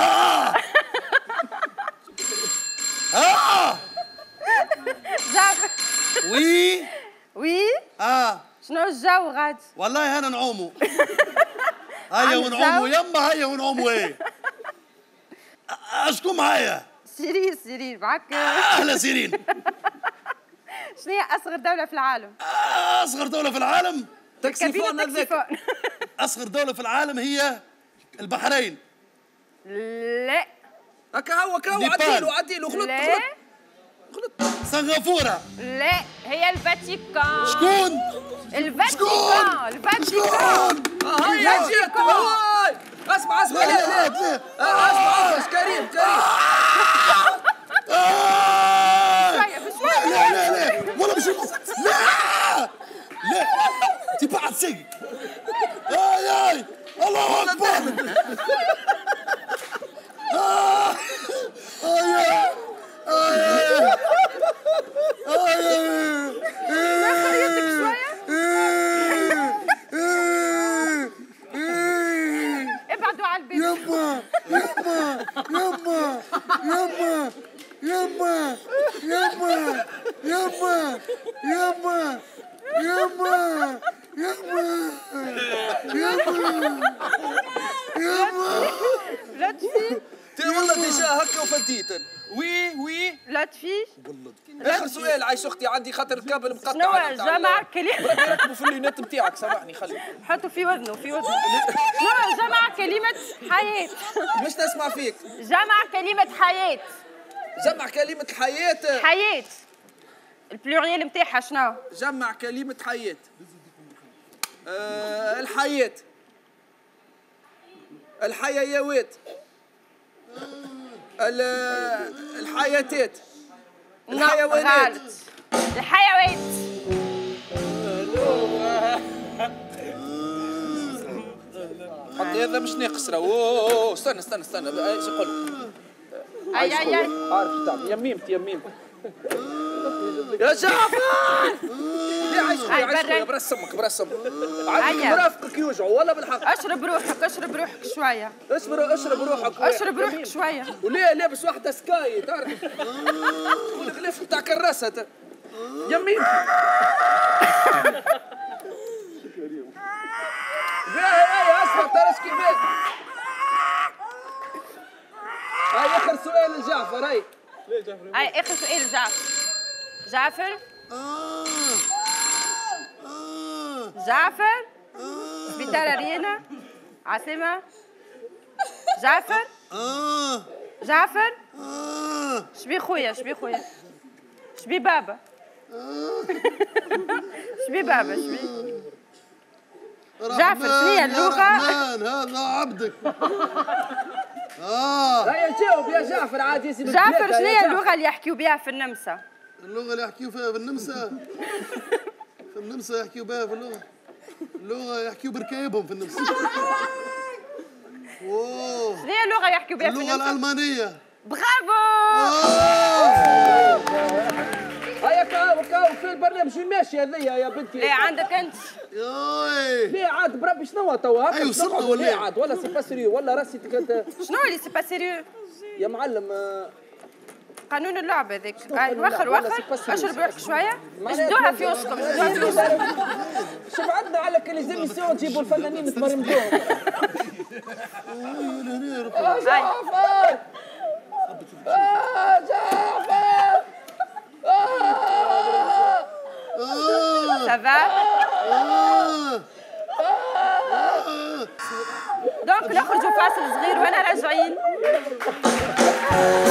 [SPEAKER 6] جعفر وي شنو الجو غادي؟
[SPEAKER 2] والله انا نعومو. هيا ونعومو يما هيا ونعومو. ايه اشكون معايا؟
[SPEAKER 6] سيرين معاك.
[SPEAKER 2] اهلا سيرين.
[SPEAKER 6] شنو هي اصغر دولة في العالم؟
[SPEAKER 2] اصغر دولة في العالم؟
[SPEAKER 1] تاكسيفون هذاك.
[SPEAKER 2] اصغر دولة في العالم هي البحرين.
[SPEAKER 6] لا
[SPEAKER 1] هكا هو عديلو غلط.
[SPEAKER 2] سنغافورة.
[SPEAKER 6] لا هي الفاتيكان.
[SPEAKER 2] شكون؟
[SPEAKER 6] الفاتيكان.
[SPEAKER 1] هيا جيت. اسمع لا اسمع كريم
[SPEAKER 2] لا والله مش لا انت بعد سيء. اي الله اكبر.
[SPEAKER 6] ابعدوا على البيت.
[SPEAKER 2] يما
[SPEAKER 1] هكا وفديت. وي
[SPEAKER 6] لا تفي.
[SPEAKER 1] اخر سؤال عايش اختي عندي خاطر الكابل مقطع.
[SPEAKER 6] شنو جمع كلمة؟
[SPEAKER 1] ركبوا في اللينات نتاعك سامحني خلي.
[SPEAKER 6] حطوا في وزنه شنو جمع كلمة حياة؟
[SPEAKER 1] مش نسمع فيك.
[SPEAKER 6] جمع كلمة حياة.
[SPEAKER 1] جمع كلمة حياة.
[SPEAKER 6] حياة. البلوريال نتاعها شنو؟
[SPEAKER 1] جمع كلمة حياة. الحياة. الحيويات. الحياتات. الحيوانات.
[SPEAKER 6] الحيوانات.
[SPEAKER 1] حتى هذا مش ناقص راهو. استنى ايش يقولوا؟
[SPEAKER 6] اي
[SPEAKER 1] عارف تعمل يميمت يا جعفر. لا عايش خويا برسمك عندك مرافقك يوجعوا ولا بالحق.
[SPEAKER 6] اشرب روحك شويه.
[SPEAKER 1] اشرب روحك
[SPEAKER 6] شويه.
[SPEAKER 1] وليه لابس واحده سكاي تعرف والغلاف بتاع كراسه يمين. باهي اسمع ترى اش كيفاه. هاي اخر سؤال لجعفر. هاي
[SPEAKER 6] اخر سؤال جعفر. جعفر سبيطار أريانا عاصمة. جعفر شبي خويا شبي بابا شبي جعفر شنو هي اللغة؟
[SPEAKER 2] هذا عبدك.
[SPEAKER 1] هيا جاوب يا جعفر عادي يا سيدي.
[SPEAKER 6] جعفر شنو هي اللغة اللي يحكيوا بها في النمسا؟
[SPEAKER 2] اللغة اللي يحكيوا فيها في النمسا. في النمسا يحكيوا بها في اللغة يحكيوا بركايبهم في النمسا.
[SPEAKER 6] شنو هي اللغة يحكيوا بها في النمسا؟
[SPEAKER 2] اللغة الألمانية.
[SPEAKER 6] برافو.
[SPEAKER 1] هيا كاو في البرنامج ماشي هذيا يا بنتي.
[SPEAKER 6] لا عندك انت.
[SPEAKER 1] ليه عاد بربي شنو توا هكا؟
[SPEAKER 2] ايوا وصلنا ولا
[SPEAKER 1] عاد ولا سي با سيريو ولا راسي
[SPEAKER 6] شنو اللي سي با سيريو؟
[SPEAKER 1] يا معلم
[SPEAKER 6] قانون اللعبة هذاك. وخر اشرب روحك شوية. شدوها في وسطكم.
[SPEAKER 1] شوف عندنا على كليزيميسيون تجيبوا الفنانين تمرمدوهم. جعفر جعفر
[SPEAKER 6] سافا. دونك نخرجوا فاصل صغير وانا راجعين.